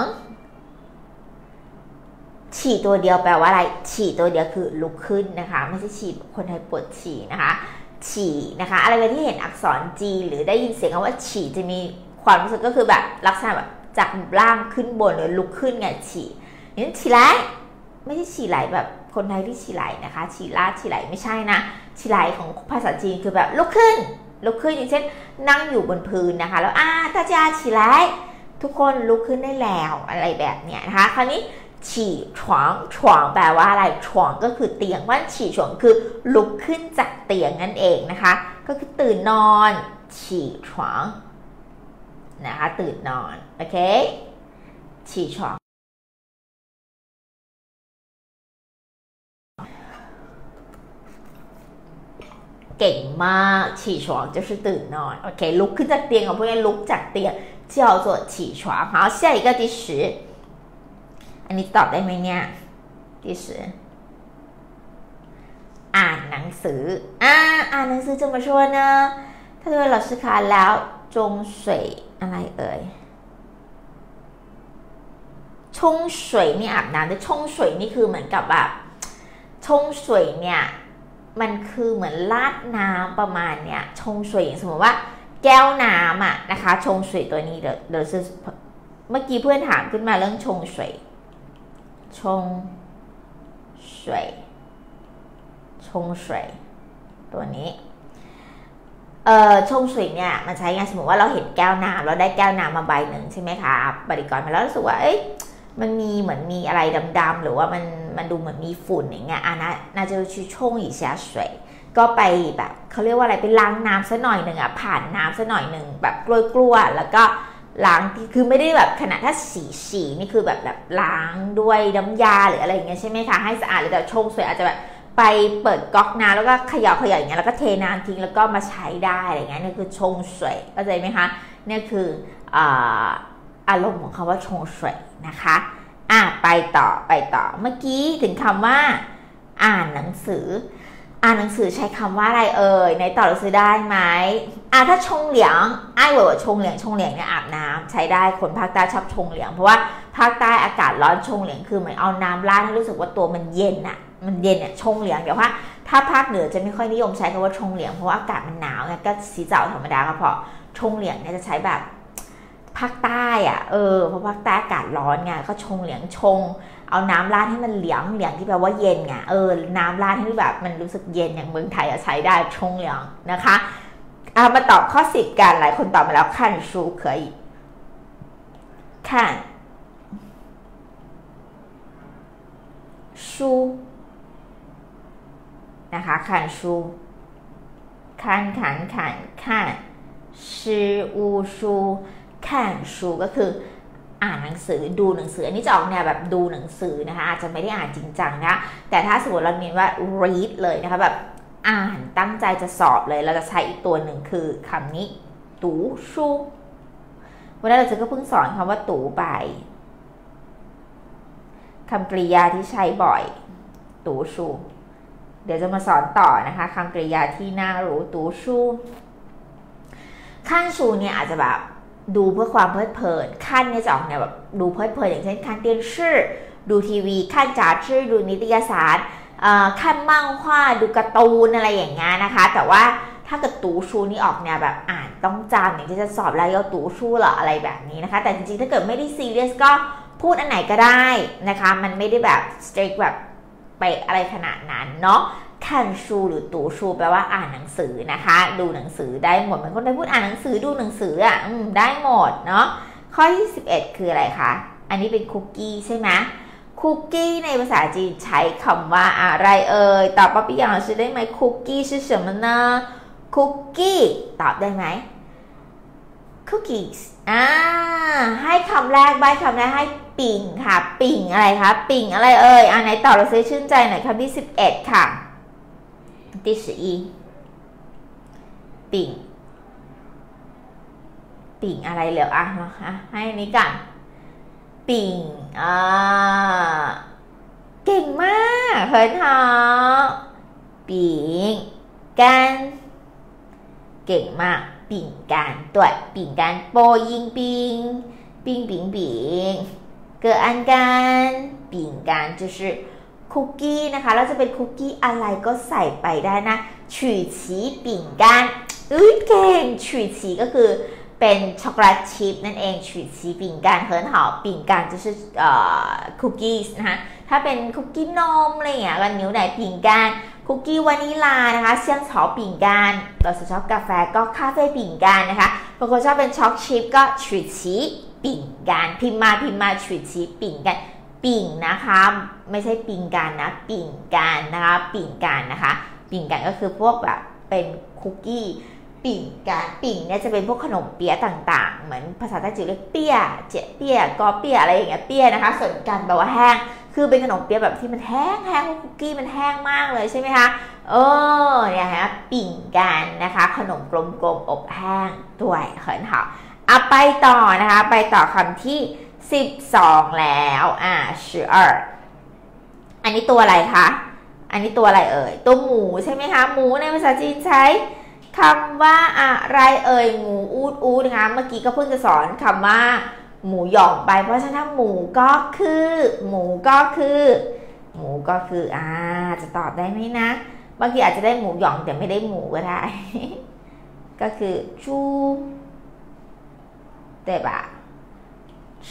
Speaker 1: ฉี่ตัวเดียวแปลว่าอะไรฉี่ตัวเดียวคือลุกขึ้นนะคะไม่ใช่ฉี่คนไทยปวดฉี่นะคะฉี่นะคะอะไรที่เห็นอักษรจีหรือได้ยินเสียงคำว่าฉี่จะมีความรู้สึกก็คือแบบลักษณะแบบจากล่างขึ้นบนหรือลุกขึ้นไงฉี่นี่ฉี่ไหลไม่ใช่ฉี่ไหลแบบคนไทยที่ฉี่ไหลนะคะฉี่ลาดฉี่ไหลไม่ใช่นะฉี่ไหลของภาษาจีนคือแบบลุกขึ้นลุกขึ้นอย่างเช่นนั่งอยู่บนพื้นนะคะแล้วอ่าตาจาฉี่ไหลทุกคนลุกขึ้นได้แล้วอะไรแบบเนี้ยนะคะคราวนี้ฉี่ฉวางฉวางแปลว่าอะไรฉวางก็คือเตียงว่าฉี่ฉวางคือลุกขึ้นจากเตียงนั่นเองนะคะก็คือตื่นนอนฉี่ฉวางนะคะตื่นนอนโอเคฉี่ฉวางเก่งมากฉี่ฉวาง就是ตื่นนอนโอเคลุกขึ้นจากเตียงของพวกนี้ลุกจากเตียง叫做起床好下一个第十อันนี้ตอบได้ไหมเนี่ยที่十อ่านหนังสืออ่าอ่านหนังสือจะมาช่วยนะถ้าด้วยเราซื้อขาแล้วจง水อะไรเอ่ยชงสวยนี่อาบน้ำแต่ชงสวยนี่คือเหมือนกับแบบชงสวยเนี่ยมันคือเหมือนลาดน้ำประมาณเนี่ยชงสวยอย่างสมมติว่าแก้วน้ำอ่ะนะคะชงสวยตัวนี้เดี๋ยวเดี๋ยวเมื่อกี้เพื่อนถามขึ้นมาเรื่องชงสวยชงสวยชงสวยตัวนี้เอ่อชงสวยเนี่ยมันใช้งานสมมติว่าเราเห็นแก้วน้ำเราได้แก้วน้ำมาใบหนึ่งใช่ไหมคะบริกรมาแล้วรู้สึกว่าเอ้ยมันมีเหมือนมีอะไรดำๆหรือว่ามันมันดูเหมือนมีฝุ่นอย่างเงี้ยอ่ะนะน่าจะชื่อชงอีเสียสวยก็ไปแบบเขาเรียกว่าอะไรไปล้างน้ำซะหน่อยหนึ่งอ่ะผ่านน้ำซะหน่อยหนึ่งแบบกลัวๆแล้วก็ล้างคือไม่ได้แบบขนาดถ้าสีสีนี่คือแบบแบบล้างด้วยน้ำยาหรืออะไรอย่างเงี้ยใช่ไหมคะให้สะอาดหรือแต่ชงสวยอาจจะแบบไปเปิดก๊อกน้ำแล้วก็เขย่าเขย่าอย่างเงี้ยแล้วก็เทน้ำทิ้งแล้วก็มาใช้ได้อะไรเงี้ยนี่คือชงสวยเข้าใจไหมคะนี่คืออารมณ์ของคำว่าชงสวยนะคะอ่ะไปต่อไปต่อเมื่อกี้ถึงคำว่าอ่านหนังสืออ่านหนังสือใช้คำว่าอะไรเอ่ยในต่อหนังสือได้ไหมอ่ะถ้าชงเหลียงไอ้เว่ยชงเหลียงชงเหลียงเนี่ยอาบน้ำใช้ได้คนภาคใต้ชอบชงเหลียงเพราะว่าภาคใต้อากาศร้อนชงเหลียงคือเหมือนเอาน้ำราดให้รู้สึกว่าตัวมันเย็นอะมันเย็นเนี่ยชงเหลียงเดี๋ยวว่าถ้าภาคเหนือจะไม่ค่อยนิยมใช้คำว่าชงเหลียงเพราะว่าอากาศมันหนาวไงก็สีเจ้าธรรมดาก็พอชงเหลียงเนี่ยจะใช้แบบภาคใต้อะเออเพราะภาคใต้อากาศร้อนไงก็ชงเหลียงชงเอาน้ำราดให้มันเหลียงเหลียงที่แปลว่าเย็นไงเออน้ำราดให้แบบมันรู้สึกเย็นอย่างเมืองไทยใช้ได้ชงเหลียงนะคะเอามาตอบข้อสิบกันหลายคนตอบมาแล้วขั้นชูเคยขั้นชูนะคะขั้นชูขั้นขันขันขั้นชื่ออูชูขั้นชูก็คืออ่านหนังสือดูหนังสืออันนี้จะออกแนวแบบดูหนังสือนะคะอาจจะไม่ได้อ่านจริงจังนะแต่ถ้าสมมติเราเน้นว่า read เลยนะคะแบบอ่านตั้งใจจะสอบเลยเราจะใช้อีกตัวหนึ่งคือคำนี้ตูชูวันนั้นเราจะก็เพิ่งสอนคำว่าตูไปคำกริยาที่ใช้บ่อยตูชูเดี๋ยวจะมาสอนต่อนะคะคำกริยาที่น่ารู้ตูชูขั้นชูเนี่ยอาจจะแบบดูเพื่อความเพลิดเพลินขั้นเนี่ยจะออกเนี่ยแบบดูเพลิดเพลินอย่างเช่นขั้นเตียนชื่อดูทีวีขั้นจ่าชื่อดูนิตยสารขั้นมั่งฮวาดูการ์ตูนอะไรอย่างเงี้ยนะคะแต่ว่าถ้าเกิดตูชูนี่ออกเนี่ยแบบอ่านต้องจำอย่างที่จะสอบแล้วยตูชูเหรออะไรแบบนี้นะคะแต่จริงๆถ้าเกิดไม่ได้ซีเรียสก็พูดอันไหนก็ได้นะคะมันไม่ได้แบบสตริกแบบไปอะไรขนาดนั้นเนาะคันชูหรือตูชูแปลว่าอ่านหนังสือนะคะดูหนังสือได้หมดเหมือนคนไทยพูดอ่านหนังสือดูหนังสืออ่ะได้หมดเนาะข้อที่สิบเอ็ดคืออะไรคะอันนี้เป็นคุกกี้ใช่ไหมคุกกี้ในภาษาจีนใช้คำว่าอะไรเอ่ยตอบป๊อปปี้อย่างเราได้ไหมคุกกี้是什么呢คุกกี้ตอบได้ไหม cookies อ่าให้คำแรกใบคำแรกให้ปิ่งค่ะปิ่งอะไรคะปิ่งอะไรเอ่ยอันไหนตอบเราซื้อชื่นใจหน่อยคำที่สิบเอ็ดค่ะที่สิบเอ็ดปิ่งปิ่งอะไรเหรออ่ะนะคะให้นี้กันปิ่งอ่าเก่งมากเฮ้ยท้อปิ่งกันเก่งมากปิ่งกันตัวปิ่งกันโปยิงปิงปิงปิงปิงเกิดอันกันปิ่งกัน就是คุกกี้นะคะแล้วจะเป็นคุกกี้อะไรก็ใส่ไปได้นะฉุยฉีปิ่งกันอุ้ยเก่งฉุยฉีก็คือเป็นช็อกโกแลตชิพนั่นเองฉุยฉีปิ่งกันเฮิร์นหอปิ่งกัน就是เอ่อคุกกี้นะคะถ้าเป็นคุกกี้นมอะไรอย่างเงี้ยกันนิ้วไหนปิ่งกันคุกกี้วานิลานะคะเซี่ยงเฉาปิ่งกันเราชอบกาแฟก็คาเฟ่ปิ่งกันนะคะบางคนชอบเป็นช็อกชิพก็ฉุยฉีปิ่งกันพิมพ์มาพิมพ์มาฉุยฉีปิ่งกันปิ่งนะคะไม่ใช่ปิ่งกันนะปิ่งกันนะคะปิ่งกันนะคะปิ่งกันก็คือพวกแบบเป็นคุกกี้ปิ่งกันปิ่งเนี่ยจะเป็นพวกขนมเปี๊ยะต่างๆเหมือนภาษาใต้จีนเรียกเปี้ยเจ๊เปี้ยกอเปี้ยอะไรอย่างเงี้ยเปี้ยนะคะส่วนกันแปลว่าแห้งคือเป็นขนมเปี๊ยะแบบที่มันแห้งแห้งคุกกี้มันแห้งมากเลยใช่ไหมคะเออเนี่ยฮะปิ่งกันนะคะขนมกลมๆอบแห้งด้วยเขินหอเอาไปต่อนะคะไปต่อคำที่สิบสองแล้วอ่าสิบสองอันนี้ตัวอะไรคะอันนี้ตัวอะไรเอ่ยตัวหมูใช่ไหมคะหมูในภาษาจีนใช้คำว่าอะไรเอ่ยหมูอูดอูดนะคะเมื่อกี้ก็เพิ่งจะสอนคำว่าหมูหยองไปเพราะฉะนั้นหมูก็คือหมูก็คือหมูก็คืออ่าจะตอบได้ไหมนะบางทีอาจจะได้หมูหยองแต่ไม่ได้หมูก็ได้ ก็คือจู对吧吃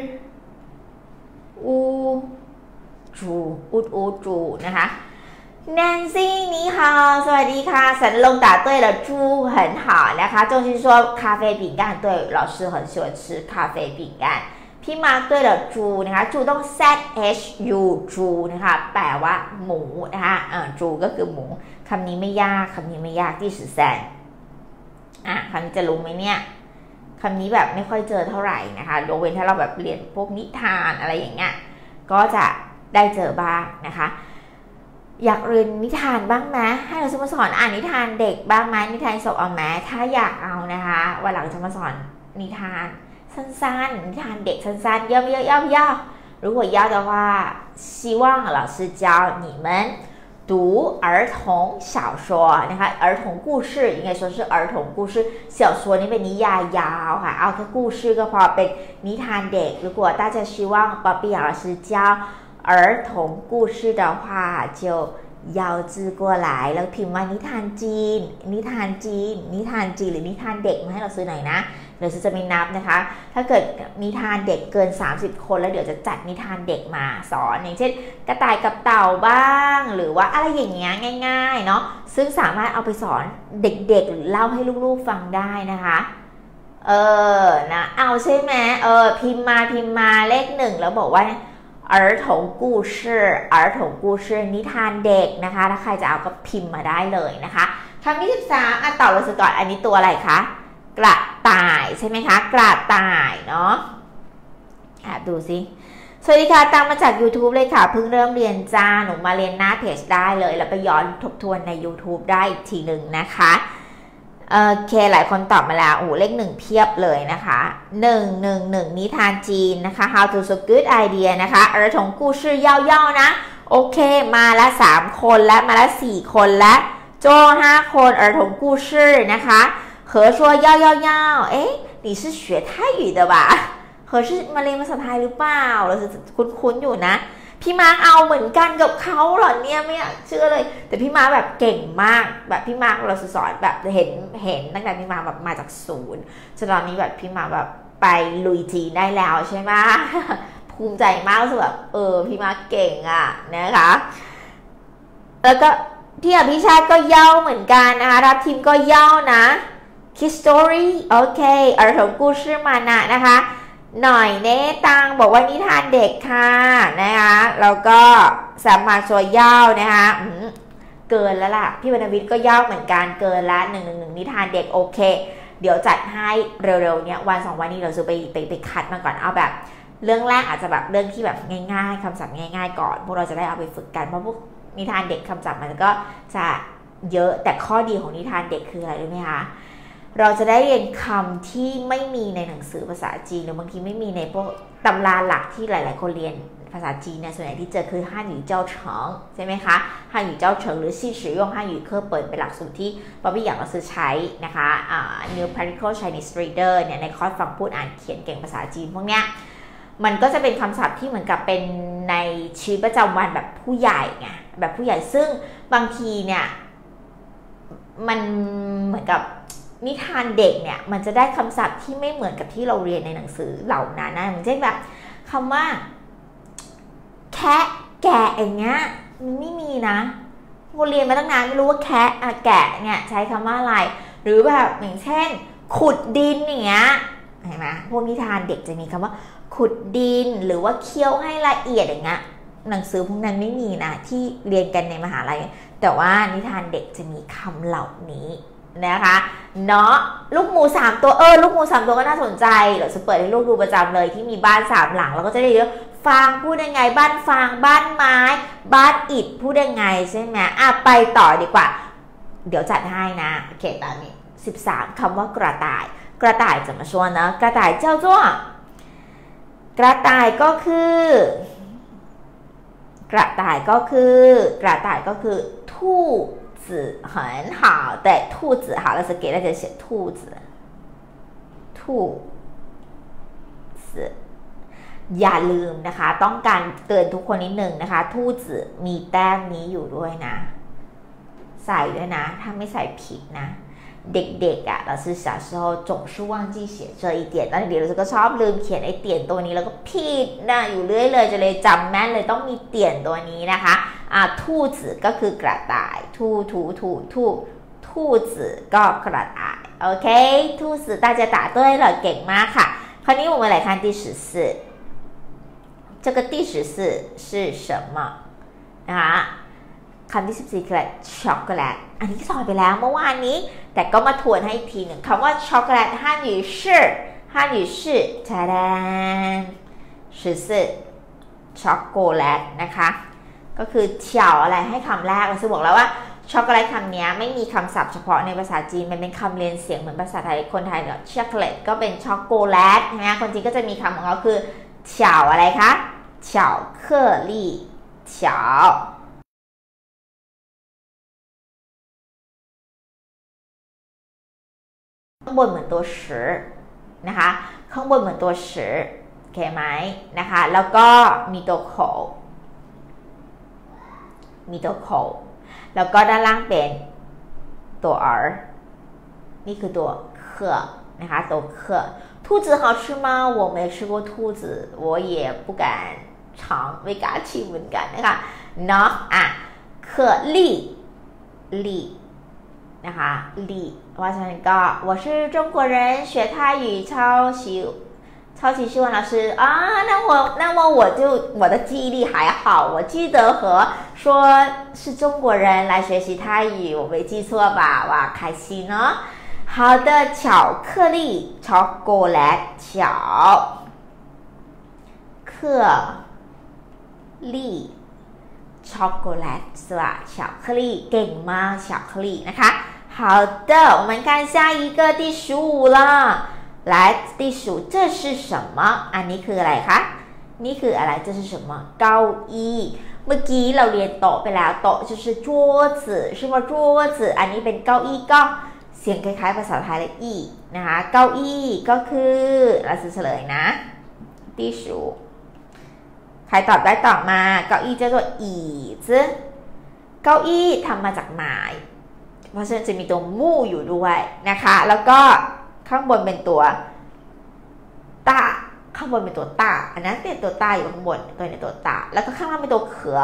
Speaker 1: 乌จูอูดอูจูนะคะแนนซี่นี่ค่ะสวัสดีค่ะสันลง答对了猪很好นะคะจงชิน说咖啡饼干对老师很喜欢吃咖啡饼干พี่มาร์ค对了จูนะคะจูต้อง z h u จูนะคะแปลว่าหมูนะคะเออจูก็คือหมูคำนี้ไม่ยากคำนี้ไม่ยากที่สุดแสนอ่ะคำนี้จะรู้ไหมเนี่ยคำนี้แบบไม่ค่อยเจอเท่าไหร่นะคะยกเว้นถ้าเราแบบเรียนพวกนิทานอะไรอย่างเงี้ยก็จะได้เจอบ้างนะคะอยากเรียนนิทานบ้างไหมให้เราจะมาสอนอ่านนิทานเด็กบ้างไหมนิทานสอบเอาไหมถ้าอยากเอานะคะวันหลังจะมาสอนนิทานสั้นๆนิทานเด็กสั้นๆ要不要要不要如果要的话希望老师教你们读儿童小说นะคะ儿童故事应该说是儿童故事小说นี่เป็นนิยายยาวค่ะเอาแค่故事ก็พอเป็นนิทานเด็ก如果大家希望ป๊อปปี้老师教儿童故事的话就ยาวจือกัวหลายแล้วพิมพ์ว่านิทานจีนนิทานจีนนิทานจีนหรือนิทานเด็กมาให้เราซื้อหน่อยนะเดี๋ยวจะไม่นับนะคะถ้าเกิดนิทานเด็กเกินสามสิบคนแล้วเดี๋ยวจะจัดนิทานเด็กมาสอนอย่างเช่นกระต่ายกับเต่าบ้างหรือว่าอะไรอย่างเงี้ยง่ายๆเนาะซึ่งสามารถเอาไปสอนเด็กๆหรือเล่าให้ลูกๆฟังได้นะคะเออนะเอาใช่ไหมเออพิมพ์มาพิมพ์มาเลขหนึ่งแล้วบอกว่า儿童故事儿童故事นิทานเด็กนะคะถ้าใครจะเอาก็พิมพ์มาได้เลยนะคะคำที่สิบสามอ่ะต่อเลยสิก่อนอันนี้ตัวอะไรคะกระต่ายใช่ไหมคะกระต่ายเนาะอ่ะดูสิสวัสดีค่ะตามมาจาก YouTube เลยค่ะเพิ่งเริ่มเรียนจ้าหนูมาเรียนหน้าเพจได้เลยแล้วไปย้อนทบทวนใน YouTube ได้อีกทีหนึ่งนะคะโอเคหลายคนตอบมาแล้วโอ้เลขหนึ่งเพียบเลยนะคะหนึ่ง หนึ่ง หนึ่งนิทานจีนนะคะ how to so good idea นะคะ儿童故事ย่อๆนะโอเคมาละสามคนและมาละสี่คนและโจห้าคน儿童故事นะคะ和说要要要哎你是学泰语的吧เหอมาเรียนภาษาไทยหรือเปล่าเราจะคุ้นๆอยู่นะพี่มาร์คเอาเหมือนกันกับเขาเหรอเนี่ยไม่อยากเชื่อเลยแต่พี่มาร์คแบบเก่งมากแบบพี่มาร์คเราสอนแบบเห็นเห็นตั้งแต่พี่มาร์คแบบมาจากศูนย์จนตอนนี้แบบพี่มาร์คแบบไปลุยจีนได้แล้วใช่ไหมภูมิใจมากรู้สึกแบบเออพี่มาร์คเก่งอ่ะนะคะแล้วก็พี่อภิชาติก็เย่าเหมือนกันนะคะรับทีมก็เย่านะ Kids Story โอเค儿童故事มานะนะคะหน่อยเนตังบอกว่านิทานเด็กค่ะนะคะแล้วก็สามารถชัวเย่านะคะเกินแล้วล่ะพี่วรรณวิทย์ก็เย่าเหมือนกันเกินละหนึ่งหนึ่งหนึ่งนิทานเด็กโอเคเดี๋ยวจัดให้เร็วๆเนี้ยวันสองวันนี้เราจะไปไปไปคัดมาก่อนเอาแบบเรื่องแรกอาจจะแบบเรื่องที่แบบง่ายๆคำศัพท์ง่ายๆก่อนพวกเราจะได้เอาไปฝึกกันเพราะพวกนิทานเด็กคำศัพท์มันก็จะเยอะแต่ข้อดีของนิทานเด็กคืออะไรรู้ไหมคะเราจะได้เรียนคำที่ไม่มีในหนังสือภาษาจีนหรือบางทีไม่มีในพวกตำราหลักที่หลายๆคนเรียนภาษาจีนเนี่ยส่วนใหญ่ที่เจอคือฮั่นหยู่เจ้าเฉิงใช่ไหมคะฮั่นหยู่เจ้าเฉิงหรือซีสือยงฮั่นหยู่เคอเปิดเป็นหลักสูตรที่ป๊อบบี้อยากเราซื้อใช้นะคะอ่า New Practical Chinese Reader เนี่ยในคอร์สฟังพูดอ่านเขียนเก่งภาษาจีนพวกเนี้ยมันก็จะเป็นคำศัพท์ที่เหมือนกับเป็นในชีวิตประจำวันแบบผู้ใหญ่ไงแบบผู้ใหญ่ซึ่งบางทีเนี่ยมันเหมือนกับนิทานเด็กเนี่ยมันจะได้คำศัพท์ที่ไม่เหมือนกับที่เราเรียนในหนังสือเหล่านั้นนะอย่างเช่นแบบคำว่าแคะแกะอย่างเงี้ยมันไม่มีนะพอเรียนมาตั้งนานไม่รู้ว่าแคะอะแกะเนี่ยใช้คำว่าอะไรหรือแบบอย่างเช่นขุดดินอย่างเงี้ยเห็นไหมพวกนิทานเด็กจะมีคำว่าขุดดินหรือว่าเคี่ยวให้ละเอียดอย่างเงี้ยหนังสือพวกนั้นไม่มีนะที่เรียนกันในมหาลัยแต่ว่านิทานเด็กจะมีคำเหล่านี้นะคะเนาะลูกหมูสามตัวเออลูกหมูสามตัวก็น่าสนใจเราจะเปิดให้ลูกดูประจำเลยที่มีบ้านสามหลังเราก็จะได้เรียกฟางพูดยังไงบ้านฟางบ้านไม้บ้านอิฐพูดยังไงใช่ไหมอ่ะไปต่อดีกว่าเดี๋ยวจัดให้นะโอเคตอนนี้สิบสามคำว่ากระต่ายกระต่ายจะมาชวนนะกระต่ายเจ้าจ้วกระต่ายก็คือกระต่ายก็คือกระต่ายก็คือ兔子很好对兔子好了是给大家写兔子兔子อย่าลืมนะคะต้องการเตือนทุกคนนิดหนึ่งนะคะ兔子มีแต้มนี้อยู่ด้วยนะใส่ด้วยนะถ้าไม่ใส่ผิดนะเด็กๆอ่ะเรา是小时候总是忘记写这一点ตอนเด็กเราก็ชอบลืมเขียนไอ้เตียนตัวนี้แล้วก็ผิดนะอยู่เรื่อยเลยจะเลยจำแม่นเลยต้องมีเตียนตัวนี้นะคะอ่า兔子ก็คือกระต่าย兔兔兔兔兔子ก็กระต่ายโอเค兔子大家答对了เก่งมากค่ะคราวนี้我们来看第十四这个第十四是什么นะคะคำที่สิบสี่คืออะไรช็อกโกแลตอันนี้สอนไปแล้วเมื่อวานนี้แต่ก็มาทวนให้อีกทีหนึ่งคำว่าช็อกโกแลตฮั่นหยู่ชื่อฮั่นหยู่ชื่อชาแดนสิบสี่ช็อกโกแลตนะคะก็คือเฉียวอะไรให้คำแรกเราจะบอกแล้วว่าช็อกโกแลตคำนี้ไม่มีคำศัพท์เฉพาะในภาษาจีนมันเป็นคำเรียนเสียงเหมือนภาษาไทยคนไทยเนี่ยช็อกโกแลตก็เป็นช็อกโกแลตใช่ไหมคนจีนก็จะมีคำของเขาคือเฉียวอะไรคะเฉียวเคอรี่เฉียวข้างบนเหมือนตัวสือนะคะข้างบนเหมือนตัวสือโอเคไหมนะคะแล้วก็มีตัวโขมีตัวโขแล้วก็ด้านล่างเป็นตัว儿นี่คือตัวเคนะคะตัวเค兔子好吃吗我没吃过兔子我也不敢尝ไม่กล้าชิมเหมือนกันนะคะเนาะอ่ะเคลี่ลี่นะคะลี่ว่าฉะนั้นก็我是中国人学泰语超喜超级希望老师啊那我那么我就我的记忆力还好我记得和说是中国人来学习泰语我没记错吧哇开心呢好的巧克力ช็อกโกแลต巧克力ช็อกโกแลต是吧巧克力เก่งมาก巧克力นะคะ好的我们看下一个第十五了来第十五这是什么อันนี้คืออะไรคะนี่คืออะไร这是什么เก้าอี้เมื่อกี้เราเรียนโต๊ะไปแล้วโต๊ะ就是桌子是吗桌子อันนี้เป็นเก้าอี้ก็เสียงคล้ายๆภาษาไทยเลยอีนะคะเก้าอี้ก็คือเราจะเฉลยนะตีสูใครตอบได้ตอบมาเก้าอี้จะตัวอีซึเก้าอี้ทำมาจากไม้เพราะฉะนั้นจะมีตัวมู่อยู่ด้วยนะคะแล้วก็ข้างบนเป็นตัวตาข้างบนเป็นตัวตาอันนั้นเป็นตัวตาอยู่ข้างบนตัวนี้ตัวตาแล้วก็ข้างล่างเป็นตัวเขือ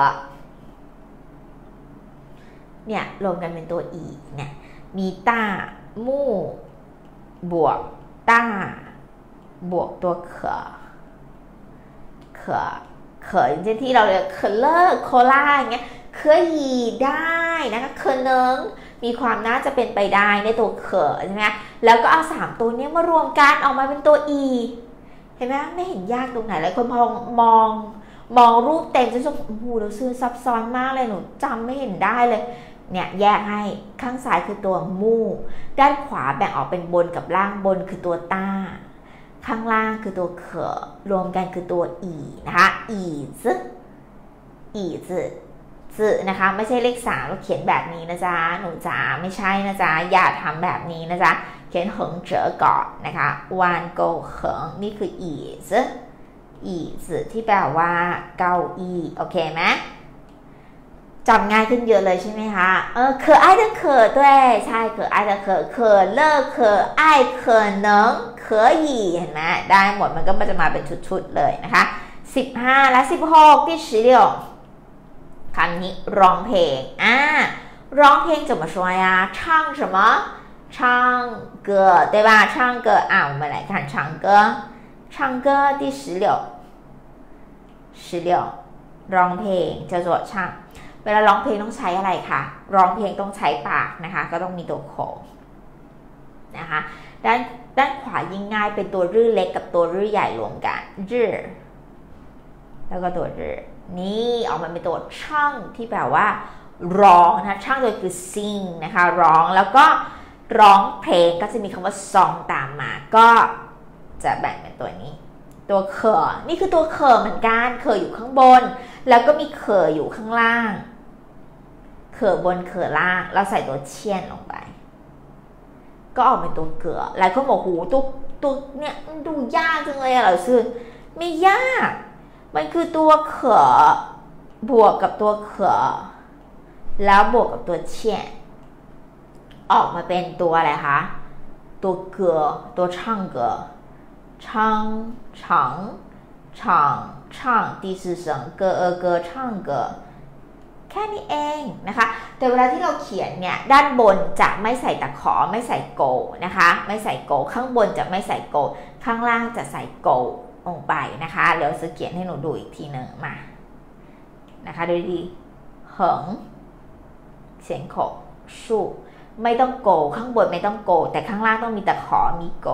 Speaker 1: เนี่ยรวมกันเป็นตัวอีเนี่ยมีต้ามู่บวกต้าบวกตัวเขือเขือเขืออย่างเช่นที่เราเรียกเคเลอร์โคล่าอย่างเงี้ยเคยยีได้นะคะเคเนิงมีความน่าจะเป็นไปได้ในตัวเขือใช่ไหมแล้วก็เอาสามตัวนี้มารวมกันออกมาเป็นตัวอีเห็นไหมไม่เห็นยากตรงไหนเลยคนพอมองมองรูปเต็มจะชมโอ้โหเราซื้อซับซ้อนมากเลยหนูจำไม่เห็นได้เลยเนี่ยแยกให้ข้างซ้ายคือตัวมู่ด้านขวาแบ่งออกเป็นบนกับล่างบนคือตัวต้าข้างล่างคือตัวเขอรวมกันคือตัวอีนะคะอีซึอีซึซึนะคะไม่ใช่เลขสามเราเขียนแบบนี้นะจ๊ะหนูจ๋าไม่ใช่นะจ๊ะอย่าทำแบบนี้นะจ๊ะเขียนเหิงเจ๋อก่อนนะคะวานโกเหิงนี่คืออีซึอีซึที่แปลว่าเก้าอี้โอเคไหมจำง่ายขึ้นเยอะเลยใช่ไหมคะเออ可爱的可对ใช่可爱的可可乐可爱可能可以เห็นไหมได้หมดมันก็จะมาเป็นชุดๆเลยนะคะสิบห้าและสิบหกที่สิบหกคำนี้ร้องเพลงอ่าร้องเพลง怎么说呀唱什么唱歌对吧唱歌啊我们来看唱歌唱歌第十六十六ร้องเพลง叫做唱เวลาร้องเพลงต้องใช้อะไรคะร้องเพลงต้องใช้ปากนะคะก็ต้องมีตัวโขนะคะด้านด้านขวายิ่งง่ายเป็นตัวรื่อเล็กกับตัวรื่อใหญ่รวมกันรื่อแล้วก็ตัวรื่อนี่ออกมาเป็นตัวช่างที่แปลว่าร้องนะช่างตัวคือ sing นะคะร้องแล้วก็ร้องเพลงก็จะมีคำว่า song ตามมาก็จะแบ่งเป็นตัวนี้ตัวเขอนี่คือตัวเขอเหมือนกันเขออยู่ข้างบนแล้วก็มีเขออยู่ข้างล่างเขอบนเขอล่างเราใส่ตัวเชียนลงไปก็ออกเป็นตัวเกลือหลายคนบอกหูตัวตัวเนี่ยมันดูยากจังเลยอะเหรอซื่อไม่ยากมันคือตัวเขอบวกกับตัวเขอแล้วบวกกับตัวเชียนออกมาเป็นตัวอะไรคะตัวเกลือตัวช่างเกลือช่างช่างช่างช่าง第四声เกอเกอช่างเกอแค่นี้เองนะคะแต่เวลาที่เราเขียนเนี่ยด้านบนจะไม่ใส่ตะขอไม่ใส่โกนะคะไม่ใส่โกข้างบนจะไม่ใส่โกข้างล่างจะใส่โกลงไปนะคะเดี๋ยวจะเขียนให้หนูดูอีกทีหนึ่งมานะคะดูดีเหิงเสียงโขชูไม่ต้องโกข้างบนไม่ต้องโกแต่ข้างล่างต้องมีตะขอมีโก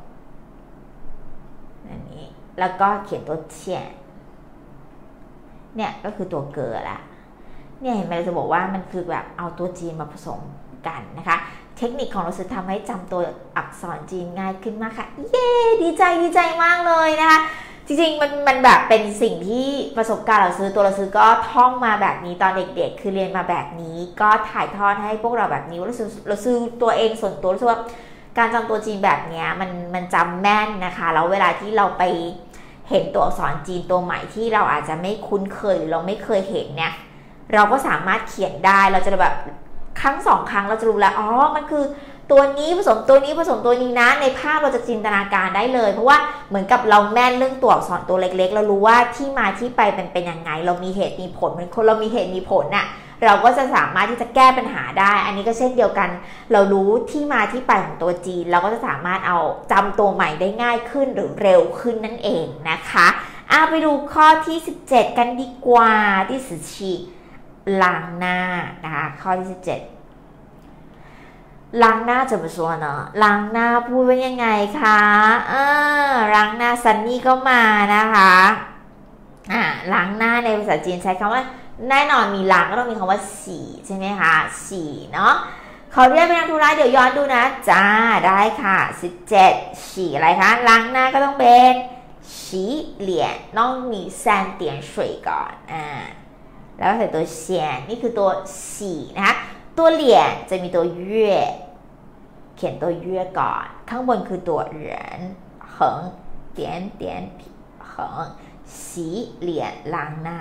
Speaker 1: อันนี้แล้วก็เขียนตัวเชียนเนี่ยก็คือตัวเกลือละเนี่ยเห็นไหมเราจะบอกว่ามันคือแบบเอาตัวจีนมาผสมกันนะคะเทคนิคของเราจะทำให้จำตัวอักษรจีนง่ายขึ้นมากค่ะเย้ดีใจดีใจมากเลยนะคะจริงๆมันมันแบบเป็นสิ่งที่ประสบการณ์เราซื้อตัวเราซื้อก็ท่องมาแบบนี้ตอนเด็กๆคือเรียนมาแบบนี้ก็ถ่ายทอดให้พวกเราแบบนี้เราซื้อเราซื้อตัวเองส่วนตัวรู้สึกว่าการจำตัวจีนแบบนี้มันมันจำแม่นนะคะแล้วเวลาที่เราไปเห็นตัวอักษรจีนตัวใหม่ที่เราอาจจะไม่คุ้นเคยหรือเราไม่เคยเห็นเนี่ยเราก็สามารถเขียนได้เราจะแบบครั้งสองครั้งเราจะรู้แล้วอ๋อมันคือตัวนี้ผสมตัวนี้ผสมตัวนี้นะในภาพเราจะจินตนาการได้เลยเพราะว่าเหมือนกับเราแม่นเรื่องตัวอักษรตัวเล็กๆเรารู้ว่าที่มาที่ไปเป็นเป็นยังไงเรามีเหตุมีผลเหมือนคนเรามีเหตุมีผลน่ะเราก็จะสามารถที่จะแก้ปัญหาได้อันนี้ก็เช่นเดียวกันเรารู้ที่มาที่ไปของตัวจีนเราก็จะสามารถเอาจำตัวใหม่ได้ง่ายขึ้นหรือเร็วขึ้นนั่นเองนะคะอ่ะไปดูข้อที่สิบเจ็ดกันดีกว่าที่สิบสี่ล้างหน้านะคะข้อที่สิบเจ็ดล้างหน้าจะมา说呢ล้างหน้าพูดว่ายังไงคะเออล้างหน้าซันนี่ก็มานะคะอ่าล้างหน้าในภาษาจีนใช้คำว่าแน่นอนมีล้างก็ต้องมีคำว่าสีใช่ไหมคะสีเนาะเขาเรียกไปทางธุระเดี๋ยวย้อนดูนะจ้าได้ค่ะสิบเจ็ดสีอะไรคะล้างหน้าก็ต้องเป็นสีเหรียญต้องมี三点水ก่อนอ่าแล้วก็ใส่ตัวเซียนนี่คือตัวสีนะคะตัวเหรียญจะมีตัวเย่เขียนตัวเย่ก่อนข้างบนคือตัวเหรียญเหิงเตียนเตียนเหิงสีเหรียญล้างหน้า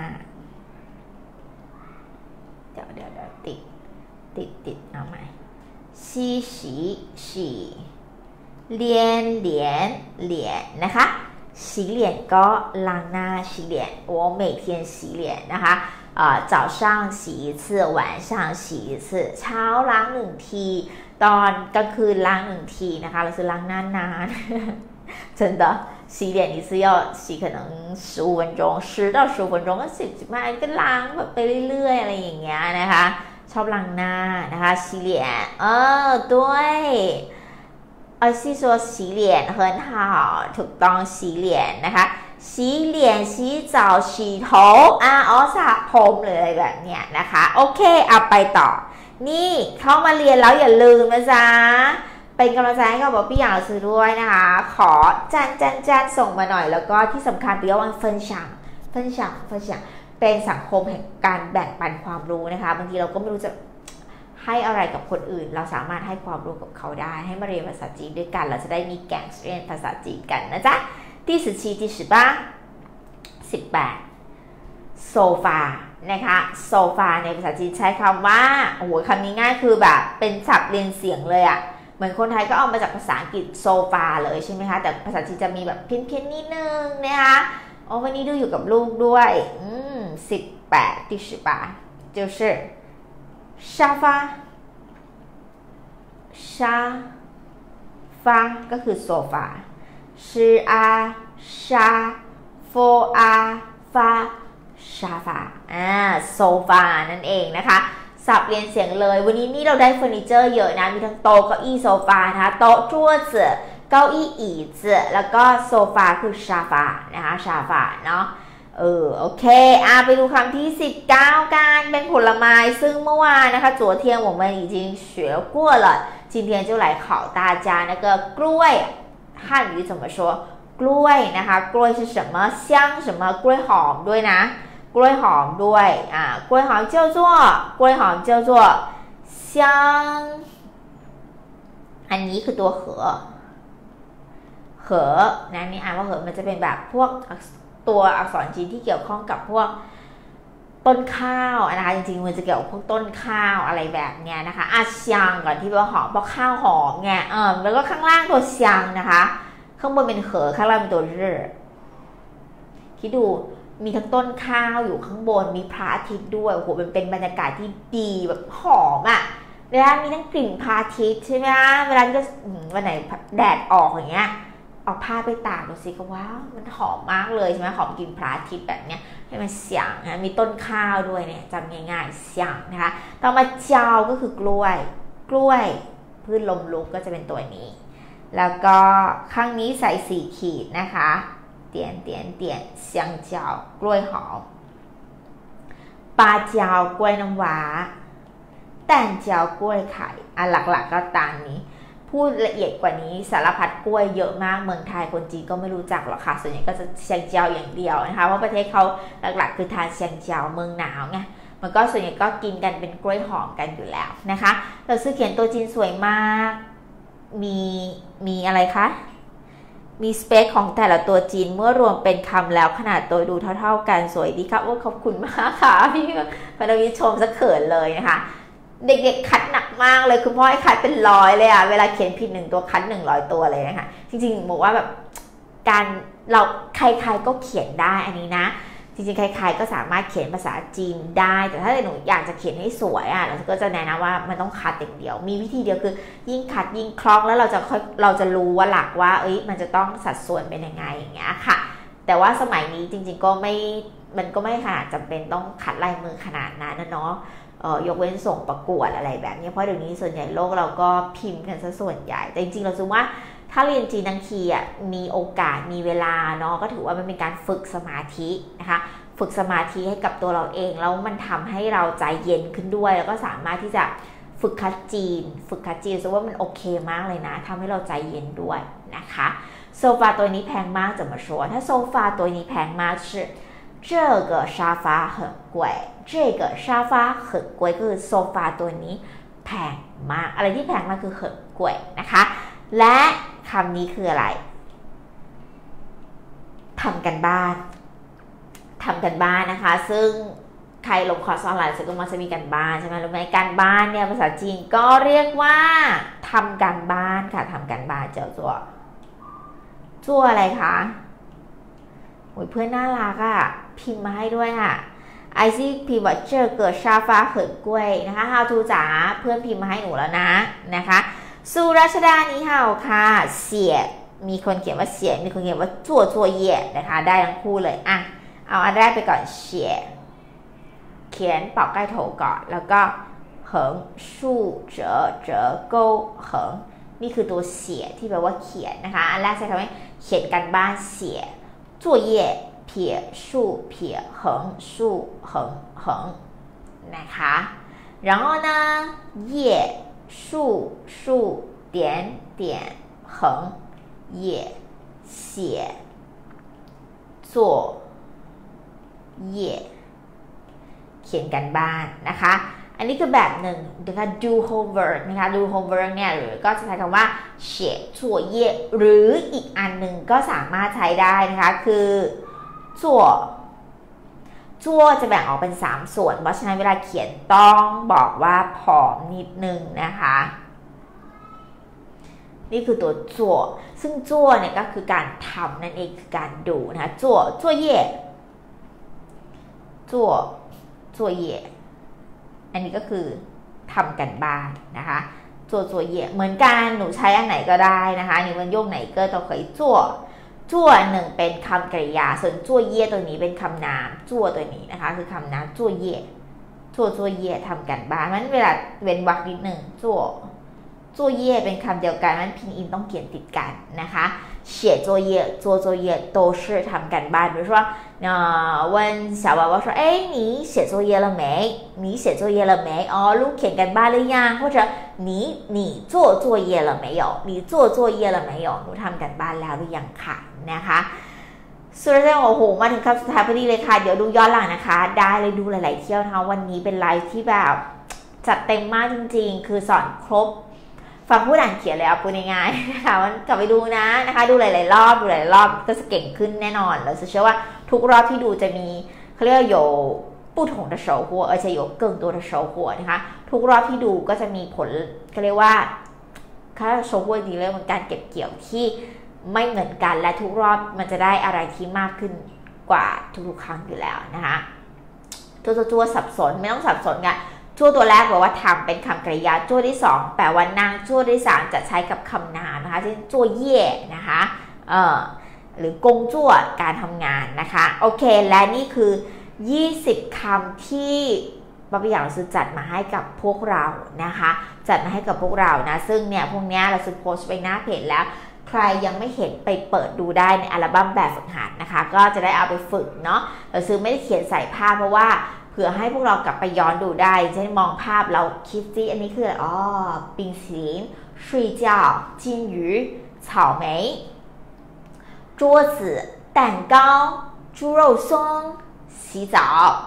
Speaker 1: เดี๋ยวเดี๋ยวเดี๋ยวติดติดติดเอาใหม่ซีสีสีเหรียญเหรียญเหรียญนะคะสีเหรียญก็ล้างหน้าสีเหรียญ我每天洗脸นะคะเอ่อ早上洗一次晚上洗一次เช้าล้างหนึ่งทีตอนกลางคืนล้างหนึ่งทีนะคะเราจะล้างหน้านาน真的洗脸一次要洗可能十五分钟十到十五分钟ก็สิบสิบห้าก็ล้างแบบไปเรื่อยๆอะไรอย่างเงี้ยนะคะชอบล้างหน้านะคะ洗脸เออด้วย而是说洗脸很好ถูกต้อง洗脸นะคะ洗脸洗澡洗头อ่ะอ๋อสระผมเลยแบบเนี้ยนะคะโอเคเอาไปต่อนี่เข้ามาเรียนแล้วอย่าลืมนะจ๊ะเป็นกำลังใจให้กับบ๊อบบี้อย่างซื้อด้วยนะคะขอจานจานจานส่งมาหน่อยแล้วก็ที่สำคัญเป็นวันเฟินฉางเฟินฉางเฟินฉางเป็นสังคมแห่งการแบ่งปันความรู้นะคะบางทีเราก็ไม่รู้จะให้อะไรกับคนอื่นเราสามารถให้ความรู้กับเขาได้ให้มาเรียนภาษาจีนด้วยกันเราจะได้มีแก๊งเรียนภาษาจีนกันนะจ๊ะที่สิบสี่ที่สิบแปดสิบแปดโซฟานะคะโซฟาในภาษาจีนใช้คำว่าโอ้โหคำนี้ง่ายคือแบบเป็นศัพท์เรียนเสียงเลยอะเหมือนคนไทยก็เอามาจากภาษาอังกฤษโซฟาเลยใช่ไหมคะแต่ภาษาจีนจะมีแบบเพี้ยนๆนิดนึงนะคะโอ้วันนี้ดูอยู่กับลูกด้วยอืมสิบแปดที่สิบแปด就是沙发沙发ก็คือโซฟาชื่ออาชาโฟอาฟาชาฟาอ่าโซฟานั่นเองนะคะสับเรียนเสียงเลยวันนี้นี่เราได้เฟอร์นิเจอร์เยอะนะมีทั้งโต๊ะเก้าอี้โซฟานะคะโต๊ะจั่วเสือเก้าอี้椅子แล้วก็โซฟาคือชาฟานะคะชาฟาเนาะเออโอเคอ่ะไปดูคำที่สิบเก้ากันเป็นผลไม้ซึ่งเมื่อวานนะคะ昨天我们已经学过了今天就来考大家那个กล้วย汉语怎么说กล้วยนะคะกล้วย是什么香什么กล้วยหอมด้วยนะกล้วยหอมด้วยอ่ากล้วยหอม叫做กล้วยหอม叫做香อันนี้คือตัวเหอเหอนะนี่อ่านว่าเหอมันจะเป็นแบบพวกตัวอักษรจีนที่เกี่ยวข้องกับพวกต้นข้าวนะคะจริงๆมันจะเกี่ยวกับพวกต้นข้าวอะไรแบบเนี้ยนะคะอ่ะเซียงก่อนที่ว่าหอมเพราะข้าวหอมไงเออแล้วก็ข้างล่างตัวเซียงนะคะข้างบนเป็นเหอข้างล่างเป็นตัวเร่อคิดดูมีทั้งต้นข้าวอยู่ข้างบนมีพระอาทิตย์ด้วยโอ้โหมันเป็นบรรยากาศที่ดีแบบหอมอ่ะแล้วมีทั้งกลิ่นพระอาทิตย์ใช่ไหมเวลาที่วันไหนแดดออกอย่างเงี้ยเอาผ้าไปตากดูสิก็ว้าวมันหอมมากเลยใช่ไหมหอมกลิ่นพระอาทิตย์แบบเนี้ยให้มันเสียงนะมีต้นข้าวด้วยเนี่ยจำง่ายๆเสียงนะคะต่อมาเจ้าก็คือกล้วยกล้วยพืชลมลุกก็จะเป็นตัวนี้แล้วก็ข้างนี้ใส่สี่ขีดนะคะเตียนเตียนเตียนเซียงเจ้ากล้วยหอมปลาเจ้ากล้วยน้ำว้าแตนเจ้ากล้วยไข่อ่ะหลักๆก็ตามนี้พูดละเอียดกว่านี้สารพัดกล้วยเยอะมากเมืองไทยคนจีนก็ไม่รู้จักหรอกค่ะส่วนใหญ่ก็จะเซียงเจ้าอย่างเดียวนะคะเพราะประเทศเขาหลักๆคือทานเซียงเจ้าเมืองหนาวไงมันก็ส่วนใหญ่ก็กินกันเป็นกล้วยหอมกันอยู่แล้วนะคะเราซื้อเขียนตัวจีนสวยมากมีมีอะไรคะมีสเปคของแต่ละตัวจีนเมื่อรวมเป็นคำแล้วขนาดตัวดูเท่าๆกันสวยดีครับโอ้ขอบคุณมากค่ะพี่พนวิชมสักเขินเลยนะคะเด็กๆคัดหนักมากเลยคุณพ่อให้คัดเป็นร้อยเลยอะเวลาเขียนผิดหนึ่งตัวคัดหนึ่งร้อยตัวเลยนะคะจริงๆบอกว่าแบบการเราใครๆก็เขียนได้อันนี้นะจริงๆใครๆก็สามารถเขียนภาษาจีนได้แต่ถ้าหนูอยากจะเขียนให้สวยอะเราก็จะแนะนำว่ามันต้องคัดอย่างเดียวมีวิธีเดียวคือยิ่งคัดยิ่งคล่องแล้วเราจะค่อยเราจะรู้ว่าหลักว่าเอ้ยมันจะต้องสัดส่วนเป็นยังไงอย่างเงี้ยค่ะแต่ว่าสมัยนี้จริงๆก็ไม่มันก็ไม่ขนาดจำเป็นต้องคัดลายมือขนาดนั้นนะเนาะยกเว้นส่งประกวดอะไรแบบนี้เพราะเดี๋ยวนี้ส่วนใหญ่โลกเราก็พิมพ์กันซะส่วนใหญ่แต่จริงๆเราคิดว่าถ้าเรียนจีนทั้งทีอ่ะมีโอกาสมีเวลาเนาะก็ถือว่ามันเป็นการฝึกสมาธินะคะฝึกสมาธิให้กับตัวเราเองแล้วมันทำให้เราใจเย็นขึ้นด้วยแล้วก็สามารถที่จะฝึกคัดจีนฝึกคัดจีนซึ่งว่ามันโอเคมากเลยนะทำให้เราใจเย็นด้วยนะคะโซฟาตัวนี้แพงมากจะมาโชว์ถ้าโซฟาตัวนี้แพงมากคือ这个沙发很贵这个沙发很贵ก็คือโซฟาตัวนี้แพงมากอะไรที่แพงมากคือเหินกล้วยนะคะและคำนี้คืออะไรทำกันบ้านทำกันบ้านนะคะซึ่งใครลงคอร์สออนไลน์ซึ่งก็มักจะมีกันบ้านใช่ไหมรู้ไหมการบ้านเนี่ยภาษาจีนก็เรียกว่าทำการบ้านค่ะทำการบ้านเจ้าตัวจั่วอะไรคะโอ้ยเพื่อนน่ารักอ่ะพิมพ์มาให้ด้วยอ่ะไอซี่พิมพ์ว่าเจอเกิดชาฟ้าเขินกล้วยนะคะ how to จ๋าเพื่อนพิมพ์มาให้หนูแล้วนะนะคะสุรัชดานี้เห่าค่ะเสียมีคนเขียนว่าเสียมีคนเขียนว่าจั่วจั่วเย่นะคะได้ทั้งคู่เลยอ่ะเอาอันแรกไปก่อนเสียเขียนเป่าใกล้โถก่อนแล้วก็เหิงสู้เจอเจอโก้เหิงนี่คือตัวเสียที่แปลว่าเขียนนะคะอันแรกใช้คำว่าเขียนกันบ้านเสียจั่วเย่撇竖撇横竖横横นะคะ然后呢叶竖竖点点横也写做เย่เขียนกันบ้านนะคะอันนี้คือแบบหนึ่งนะคะ do homework นะคะ do homework เนี่ยหรือก็จะใช้คำว่าเฉียจั่วเย่หรืออีกอันหนึ่งก็สามารถใช้ได้นะคะคือจั่วจั่วจะแบ่งออกเป็นสามส่วนเพราะฉะนั้นเวลาเขียนต้องบอกว่าผอมนิดนึงนะคะนี่คือตัวจั่วซึ่งจั่วเนี่ยก็คือการทำนั่นเองคือการดูนะคะจั่วจั่วเย่จั่วจั่วเย่อันนี้ก็คือทำกันบ้านนะคะจั่วจั่วเย่เหมือนกันหนูใช้อันไหนก็ได้นะคะ你们用哪个都可以做จั่วหนึ่งเป็นคำกริยาส่วนจั่วเย่ตัวนี้เป็นคำนามจั่วตัวนี้นะคะคือคำนามจั่วเย่จั่วจั่วเย่ทำกันบ้านมันเวลาเว้นวรรคนิดหนึ่งจั่วจั่วเย่เป็นคำเดียวกันมันพินอินต้องเขียนติดกันนะคะ写作业做作业都是ทำกันบ้าน比如说呃问小宝宝说哎你写作业了没你写作业了没อ๋อลูกเขียนกันบ้านหรือยัง或者你你做作业了没有你做作业了没有หนูทำกันบ้านแล้วหรือยังค่ะนะคะสุดท้ายโอ้โหมาถึงคำสุดท้ายพอดีเลยค่ะเดี๋ยวดูย้อนหลังนะคะได้เลยดูหลายๆเที่ยวนะคะวันนี้เป็นไลฟ์ที่แบบจัดเต็มมากจริงๆคือสอนครบฟังผู้อ่านเขียนเลยเอาพูดง่ายๆนะคะวันกลับไปดูนะนะคะดูหลายๆรอบดูหลายๆรอบก็จะเก่งขึ้นแน่นอนแล้วเชื่อว่าทุกรอบที่ดูจะมีเขาเรียกว่า有不同的收获而且有更多的收获นะคะทุกรอบที่ดูก็จะมีผลเขาเรียกว่าค่าโชว์ว่าดีเลยมันการเก็บเกี่ยวที่ไม่เหมือนกันและทุกรอบมันจะได้อะไรที่มากขึ้นกว่าทุกๆครั้งอยู่แล้วนะคะตัวตัวสับสนไม่ต้องสับสนกันจั่วตัวแรกบอกว่าทำเป็นคำกริยาจั่วที่สองแปลว่านางจั่วที่สามจะใช้กับคำนามนะคะเช่นจั่วเย่นะคะเอ่อหรือกงจั่วการทำงานนะคะโอเคและนี่คือยี่สิบคำที่ป้าปิยาเราซื้อจัดมาให้กับพวกเรานะคะจัดมาให้กับพวกเรานะซึ่งเนี่ยพวกนี้เราซื้อโพสต์ไปหน้าเพจแล้วใครยังไม่เห็นไปเปิดดูได้ในอัลบั้มแบบฝึกหัดนะคะก็จะได้เอาไปฝึกเนาะเราซื้อไม่ได้เขียนใส่ภาพเพราะว่าเผื่อให้พวกเรากลับไปย้อนดูได้เช่นมองภาพเราคิดซิอันนี้คืออ๋อ冰淇淋睡觉金鱼草莓桌子蛋糕猪肉松洗澡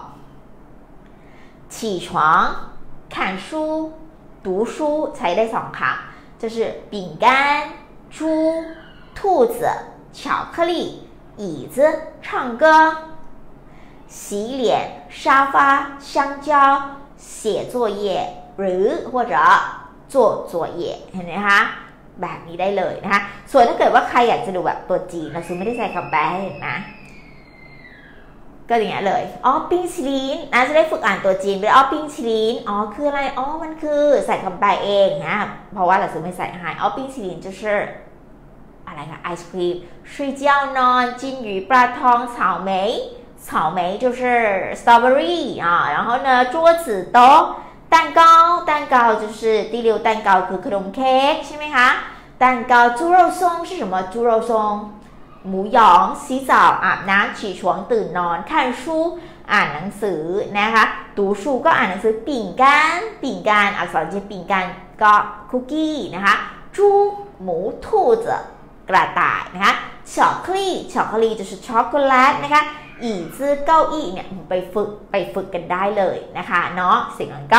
Speaker 1: 起床看书读书ใช้ได้สองคำ就是饼干猪兔子巧克力椅子唱歌洗脸沙发香蕉写作业หรือ或者做作业เห็นไหมคะแบบนี้ได้เลยนะคะส่วนถ้าเกิดว่าใครอยากจะดูแบบตัวจีนเราซื้อไม่ได้ใส่คำแปลให้เห็นนะก็อย่างนี้เลยอ๋อปิ้งชิลินนะจะได้ฝึกอ่านตัวจีนไปอ๋อปิ้งชิลินอ๋อคืออะไรอ๋อมันคือใส่คำแปลเองนะเพราะว่าเราซื้อไม่ใส่ให้อ๋อปิ้งชิลิน就是อะไรคะไอศครีม睡觉นอน金鱼ปลาทอง草莓草莓就是 strawberry 啊然后呢桌子โต๊ะ蛋糕蛋糕就是第六蛋糕คือขนมเค้กใช่ไหมคะ蛋糕猪肉松是什么猪肉松หมูหยอง洗澡อาบน้ำ起床ตื่นนอน看书อ่านหนังสือนะคะ读书ก็อ่านหนังสือปิ่งก้านปิ่งก้านอักษรจีนปิ่งก้านก็คุกกี้นะคะ猪หมู兔子กระต่ายนะคะ巧克力巧克力就是ช็อกโกแลตนะคะ椅子เก้าอี้เนี่ยไปฝึกไปฝึกกันได้เลยนะคะเนาะสิ่งนั้นก็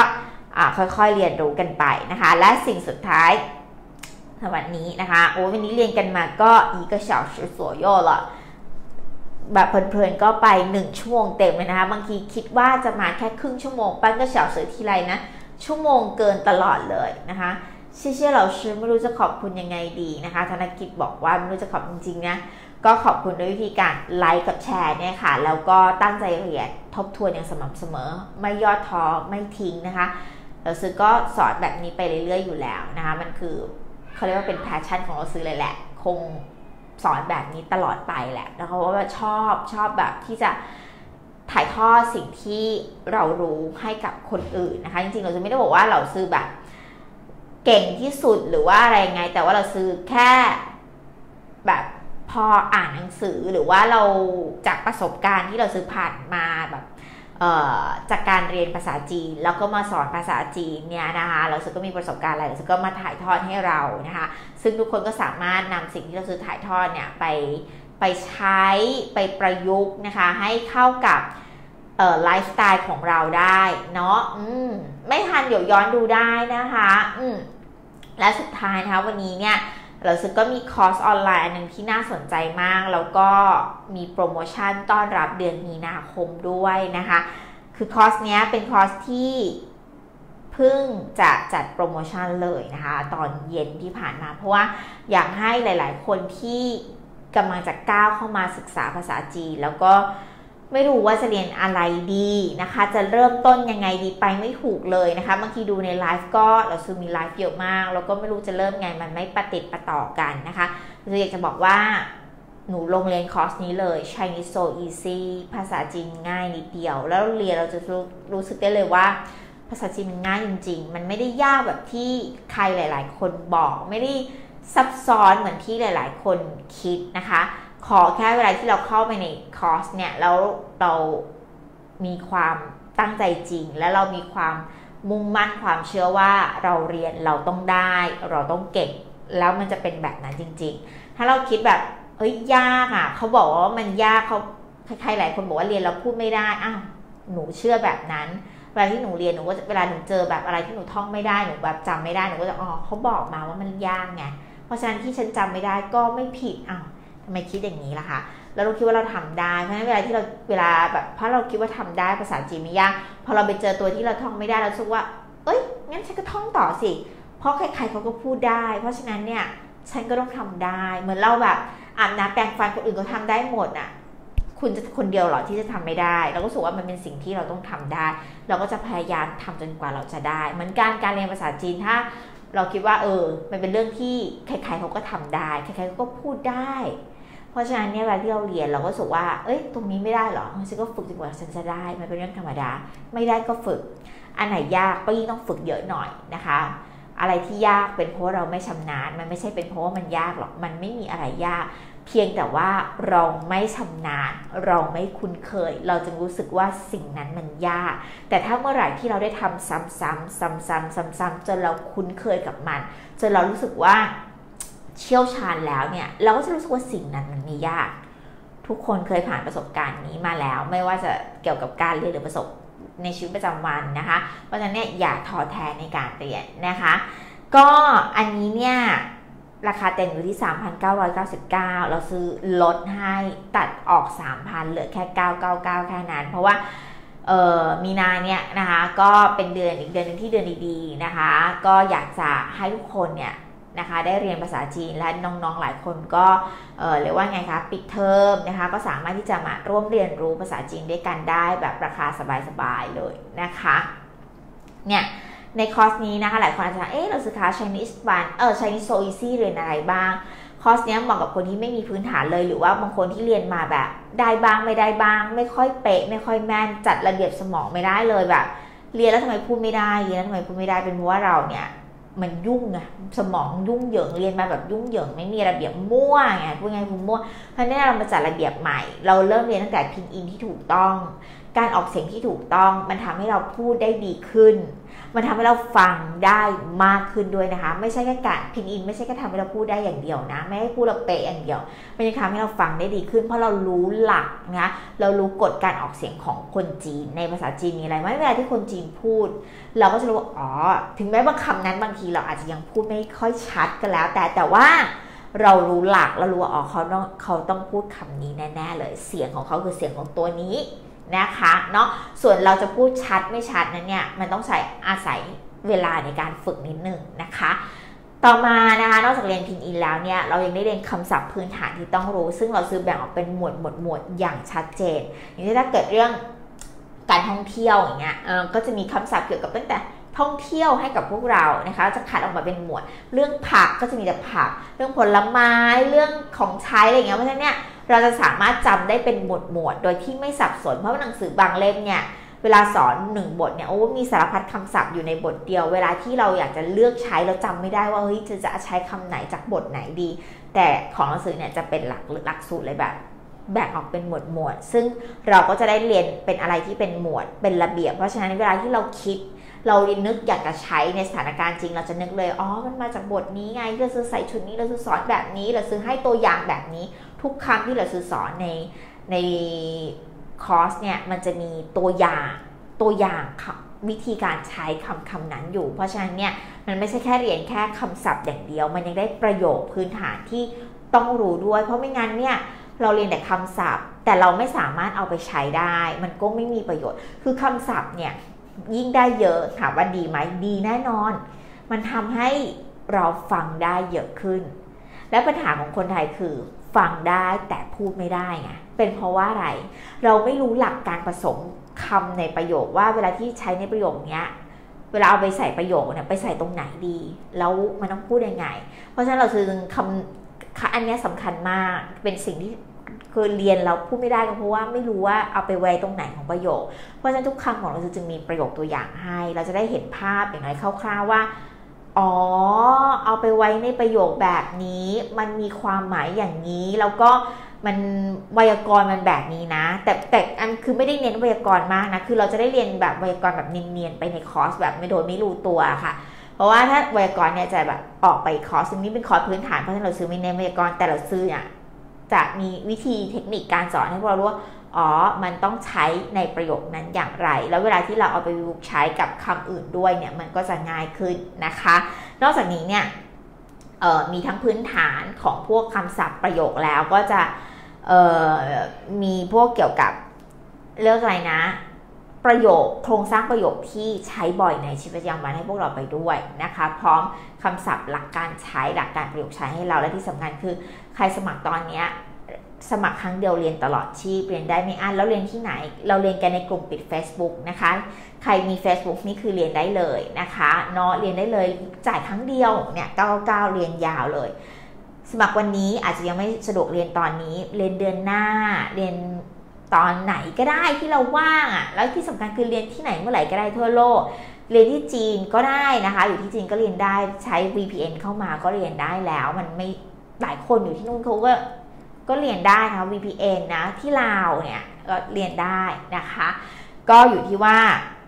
Speaker 1: ค่อยๆเรียนรู้กันไปนะคะและสิ่งสุดท้ายวันนี้นะคะโอ้วันนี้เรียนกันมาก็อีกก็小时左右了แบบเพลินๆก็ไปหนึ่งชั่วโมงเต็มเลยนะคะบางทีคิดว่าจะมาแค่ครึ่งชั่วโมงปั้นก็เฉาเสือทีไรนะชั่วโมงเกินตลอดเลยนะคะเชี่ยเชี่ยเราชื่อไม่รู้จะขอบคุณยังไงดีนะคะธนกิจบอกว่าไม่รู้จะขอบจริงๆนะก็ขอบคุณด้วยวิธีการไลค์กับแชร์เนี่ยค่ะแล้วก็ตั้งใจเรียนทบทวนอย่างสม่ำเสมอไม่ย่อท้อไม่ทิ้งนะคะเราซื้อก็สอนแบบนี้ไปเรื่อยๆอยู่แล้วนะคะมันคือเขาเรียกว่าเป็นแพชชั่นของเราซื้อเลยแหละคงสอนแบบนี้ตลอดไปแหละแล้วเขาว่าชอบชอบแบบที่จะถ่ายทอดสิ่งที่เรารู้ให้กับคนอื่นนะคะจริงๆเราจะไม่ได้บอกว่าเราซื้อแบบเก่งที่สุดหรือว่าอะไรไงแต่ว่าเราซื้อแค่แบบพออ่านหนังสือหรือว่าเราจากประสบการณ์ที่เราซื้อผ่านมาแบบจากการเรียนภาษาจีนแล้วก็มาสอนภาษาจีนเนี่ยนะคะเราซื้อก็มีประสบการณ์อะไรเราซื้อก็มาถ่ายทอดให้เรานะคะซึ่งทุกคนก็สามารถนำสิ่งที่เราซื้อถ่ายทอดเนี่ยไปไปใช้ไปประยุกต์นะคะให้เข้ากับไลฟ์สไตล์ของเราได้เนาะอืมไม่ทันเดี๋ยวย้อนดูได้นะคะอืมและสุดท้ายนะคะวันนี้เนี่ยเราซื้อก็มีคอร์สออนไลน์อันนึงที่น่าสนใจมากแล้วก็มีโปรโมชั่นต้อนรับเดือนมีนาคมด้วยนะคะคือคอร์สเนี้ยเป็นคอร์สที่เพิ่งจะจัดโปรโมชั่นเลยนะคะตอนเย็นที่ผ่านมาเพราะว่าอยากให้หลายๆคนที่กำลังจะก้าวเข้ามาศึกษาภาษาจีนแล้วก็ไม่รู้ว่าจะเรียนอะไรดีนะคะจะเริ่มต้นยังไงดีไปไม่ถูกเลยนะคะบางทีดูในไลฟ์ก็เราซื้อมีไลฟ์เยอะมากแล้วก็ไม่รู้จะเริ่มไงมันไม่ประติดประต่อกันนะคะเราอยากจะบอกว่าหนูลงเรียนคอร์สนี้เลย Chinese so easy ภาษาจีนง่ายนิดเดียวแล้วเรียนเราจะรู้รู้สึกได้เลยว่าภาษาจีนมันง่ายจริงๆมันไม่ได้ยากแบบที่ใครหลายๆคนบอกไม่ได้ซับซ้อนเหมือนที่หลายๆคนคิดนะคะขอแค่เวลาที่เราเข้าไปในคอร์สเนี่ยแล้วเรามีความตั้งใจจริงและเรามีความมุ่งมั่นความเชื่อว่าเราเรียนเราต้องได้เราต้องเก่งแล้วมันจะเป็นแบบนั้นจริงๆถ้าเราคิดแบบเอ้ยยากอ่ะเขาบอกว่ามันยากเขาใครๆหลายคนบอกว่าเรียนเราพูดไม่ได้อ้าวหนูเชื่อแบบนั้นเวลาที่หนูเรียนหนูก็เวลาหนูเจอแบบอะไรที่หนูท่องไม่ได้หนูแบบจำไม่ได้หนูก็จะอ๋อเขาบอกมาว่ามันยากไงเพราะฉะนั้นที่ฉันจำไม่ได้ก็ไม่ผิดอ้าวทำไมคิดอย่างนี้ล่ะคะแล้วเราคิดว่าเราทำได้เพราะฉะนั้นเวลาที่เราเวลาแบบเพราะเราคิดว่าทำได้ภาษาจีนไม่ยากพอเราไปเจอตัวที่เราท่องไม่ได้เราคิดว่าเอ้ยงั้นฉันก็ท่องต่อสิเพราะใครๆเขาก็พูดได้เพราะฉะนั้นเนี่ยฉันก็ต้องทำได้เหมือนเราแบบอาบน้ำแปรงฟันคนอื่นก็ทำได้หมดอ่ะคุณจะคนเดียวหรอที่จะทำไม่ได้เราก็รู้สึกว่ามันเป็นสิ่งที่เราต้องทำได้เราก็จะพยายามทำจนกว่าเราจะได้เหมือนการการเรียนภาษาจีนถ้าเราคิดว่าเออมันเป็นเรื่องที่ใครๆเขาก็ทำได้ใครๆก็พูดได้เพราะฉะนั้นเนี่ยเวลาที่เราเรียนเราก็รู้สึกว่าเอ้ยตรงนี้ไม่ได้หรอฉันก็ฝึกจนกว่าฉันจะได้มันเป็นเรื่องธรรมดาไม่ได้ก็ฝึกอันไหนยากก็ยิ่งต้องฝึกเยอะหน่อยนะคะอะไรที่ยากเป็นเพราะเราไม่ชำนาญมันไม่ใช่เป็นเพราะว่ามันยากหรอกมันไม่มีอะไรยากเพียงแต่ว่าเราไม่ชำนาญเราไม่คุ้นเคยเราจึงรู้สึกว่าสิ่งนั้นมันยากแต่ถ้าเมื่อไหร่ที่เราได้ทำซ้ำๆซ้ำๆซ้ำๆจนเราคุ้นเคยกับมันจนเรารู้สึกว่าเชี่ยวชาญแล้วเนี่ยเราก็จะรู้สึกว่าสิ่งนั้นมันไม่ยากทุกคนเคยผ่านประสบการณ์นี้มาแล้วไม่ว่าจะเกี่ยวกับการเรียนหรือประสบในชีวิตประจำวันนะคะเพราะฉะนั้นเนี่ยอย่าท้อแท้ในการเรียนนะคะก็อันนี้เนี่ยราคาเต็มอยู่ที่ สามพันเก้าร้อยเก้าสิบเก้า เราซื้อลดให้ตัดออก สามพัน เหลือแค่เก้าร้อยเก้าสิบเก้าแค่นั้นเพราะว่าเอ่อมีนาเนี่ยนะคะก็เป็นเดือนอีกเดือนนึงที่เดือนดีๆนะคะก็อยากจะให้ทุกคนเนี่ยนะคะได้เรียนภาษาจีนและน้องๆหลายคนก็เอ่อเรียกว่าไงคะปิดเทอมนะคะก็สามารถที่จะมาร่วมเรียนรู้ภาษาจีนด้วยกันได้แบบราคาสบายๆเลยนะคะเนี่ยในคอร์สนี้นะคะหลายคนอาจจะเอ๊ะเราศึกษา Chinese วันเออ Chinese so easy เรียนอะไรบ้างคอร์สนี้เหมาะกับคนที่ไม่มีพื้นฐานเลยหรือว่าบางคนที่เรียนมาแบบได้บ้างไม่ได้บ้างไม่ค่อยเป๊ะไม่ค่อยแม่นจัดระเบียบสมองไม่ได้เลยแบบเรียนแล้วทำไมพูดไม่ได้เรียนแล้วทำไมพูดไม่ได้เป็นเพราะว่าเราเนี่ยมันยุ่งไงสมองยุ่งเหยิงเรียนมาแบบยุ่งเหยิงไม่มีระเบียบมั่วไงพูดไงพูดมั่วเพราะฉะนั้นเรามาจัดระเบียบใหม่เราเริ่มเรียนตั้งแต่พินอินที่ถูกต้องการออกเสียงที่ถูกต้องมันทำให้เราพูดได้ดีขึ้นมันทำให้เราฟังได้มากขึ้นด้วยนะคะไม่ใช่แค่การพินอินไม่ใช่แค่ทำให้เราพูดได้อย่างเดียวนะไม่ให้พูดเราเป๊ะอย่างเดียวมันยังทำให้เราฟังได้ดีขึ้นเพราะเรารู้หลักนะเรารู้กฎการออกเสียงของคนจีนในภาษาจีนมีอะไรไหมเวลาที่คนจีนพูดเราก็จะรู้ว่าอ๋อถึงแม้บางคำนั้นบางทีเราอาจจะยังพูดไม่ค่อยชัดก็แล้วแต่แต่ว่าเรารู้หลักเรารู้ว่าอ๋อเขาต้องเขาต้องพูดคำนี้แน่ๆเลยเสียงของเขาคือเสียงของตัวนี้นะคะเนาะส่วนเราจะพูดชัดไม่ชัดนั้นเนี่ยมันต้องใช้อาศัยเวลาในการฝึกนิดนึงนะคะต่อมานะคะนอกจากเรียนพินอินแล้วเนี่ยเรายังได้เรียนคำศัพท์พื้นฐานที่ต้องรู้ซึ่งเราซื้อแบ่งออกเป็นหมวดหมวดหมวดอย่างชัดเจนอย่างที่ถ้าเกิดเรื่องการท่องเที่ยวอย่างเงี้ยก็จะมีคำศัพท์เกี่ยวกับตั้งแต่ท่องเที่ยวให้กับพวกเรานะคะจะคัดออกมาเป็นหมวดเรื่องผักก็จะมีแต่ผักเรื่องผลไม้เรื่องของใช้อะไรอย่างเงี้ยเพราะฉะนั้นเนี่ยเราจะสามารถจำได้เป็นหมวดหมวดโดยที่ไม่สับสนเพราะว่าหนังสือบางเล่มเนี่ยเวลาสอนหนึ่งบทเนี่ยโอ้มีสารพัดคำศัพท์อยู่ในบทเดียวเวลาที่เราอยากจะเลือกใช้เราจำไม่ได้ว่าเฮ้ยจะจะใช้คำไหนจากบทไหนดีแต่ของหนังสือเนี่ยจะเป็นหลักหลักสูตรเลยแบบแบ่งออกเป็นหมวดหมวดซึ่งเราก็จะได้เรียนเป็นอะไรที่เป็นหมวดเป็นระเบียบเพราะฉะนั้นเวลาที่เราคิดเรานึกอยากจะใช้ในสถานการณ์จริงเราจะนึกเลยอ๋อมันมาจากบทนี้ไงเราซื้อใส่ชุดนี้เราซื้อสอนแบบนี้เราซื้อให้ตัวอย่างแบบนี้ทุกคำที่เราซื้อสอนในในคอร์สเนี่ยมันจะมีตัวอย่างตัวอย่างวิธีการใช้คำคำนั้นอยู่เพราะฉะนั้นเนี่ยมันไม่ใช่แค่เรียนแค่คำศัพท์อย่างเดียวมันยังได้ประโยคพื้นฐานที่ต้องรู้ด้วยเพราะไม่งั้นเนี่ยเราเรียนแต่คำศัพท์แต่เราไม่สามารถเอาไปใช้ได้มันก็ไม่มีประโยชน์คือคำศัพท์เนี่ยยิ่งได้เยอะถามว่าดีไหมดีแน่นอนมันทำให้เราฟังได้เยอะขึ้นและปัญหาของคนไทยคือฟังได้แต่พูดไม่ได้ไงเป็นเพราะว่าอะไรเราไม่รู้หลักการผสมคำในประโยคว่าเวลาที่ใช้ในประโยคเนี้ยเวลาเอาไปใส่ประโยคเนี่ยไปใส่ตรงไหนดีแล้วมันต้องพูดยังไงเพราะฉะนั้นเราคือคำอันนี้สำคัญมากเป็นสิ่งที่คือเรียนเราพูดไม่ได้ก็เพราะว่าไม่รู้ว่าเอาไปไว้ตรงไหนของประโยคเพราะฉะนั้นทุกคำของเราจึงมีประโยคตัวอย่างให้เราจะได้เห็นภาพอย่างไรคร่าวๆว่าอ๋อเอาไปไว้ในประโยคแบบนี้มันมีความหมายอย่างนี้แล้วก็มันไวยากรณ์มันแบบนี้นะแต่แต่อันคือไม่ได้เน้นไวยากรณ์มากนะคือเราจะได้เรียนแบบไวยากรณ์แบบเนียนๆไปในคอร์สแบบไม่โดยไม่รู้ตัวค่ะเพราะว่าถ้าไวยากรณ์เนี่ยจะแบบออกไปคอร์สซึ่งนี้เป็นคอร์สพื้นฐานเพราะฉะนั้นเราซื้อไม่เน้นไวยากรณ์แต่เราซื้อเนี่ยจะมีวิธีเทคนิคการสอนให้พวกเรารู้ว่าอ๋อมันต้องใช้ในประโยคนั้นอย่างไรแล้วเวลาที่เราเอาไปประยุกต์ใช้กับคำอื่นด้วยเนี่ยมันก็จะง่ายขึ้นนะคะนอกจากนี้เนี่ยมีทั้งพื้นฐานของพวกคำศัพท์ประโยคแล้วก็จะมีพวกเกี่ยวกับเรื่องอะไรนะประโยคโครงสร้างประโยคที่ใช้บ่อยในชีวิตประจำวันให้พวกเราไปด้วยนะคะพร้อมคำศัพท์หลักการใช้หลักการประโยคใช้ให้เราและที่สำคัญคือใครสมัครตอนนี้สมัครครั้งเดียวเรียนตลอดชีพเรียนได้ไม่อั้นแล้วเรียนที่ไหนเราเรียนกันในกลุ่มปิด Facebook นะคะใครมี Facebook นี่คือเรียนได้เลยนะคะเนาะเรียนได้เลยจ่ายครั้งเดียวเนี่ยเก้าสิบเก้าเรียนยาวเลยสมัครวันนี้อาจจะยังไม่สะดวกเรียนตอนนี้เรียนเดือนหน้าเรียนตอนไหนก็ได้ที่เราว่างอ่ะแล้วที่สำคัญคือเรียนที่ไหนเมื่อไหร่ก็ได้ทั่วโลกเรียนที่จีนก็ได้นะคะอยู่ที่จีนก็เรียนได้ใช้ วี พี เอ็น เข้ามาก็เรียนได้แล้วมันไม่หลายคนอยู่ที่นู่นเขาก็ก็เรียนได้นะคะ วี พี เอ็น นะที่ลาวเนี่ยก็เรียนได้นะคะก็อยู่ที่ว่า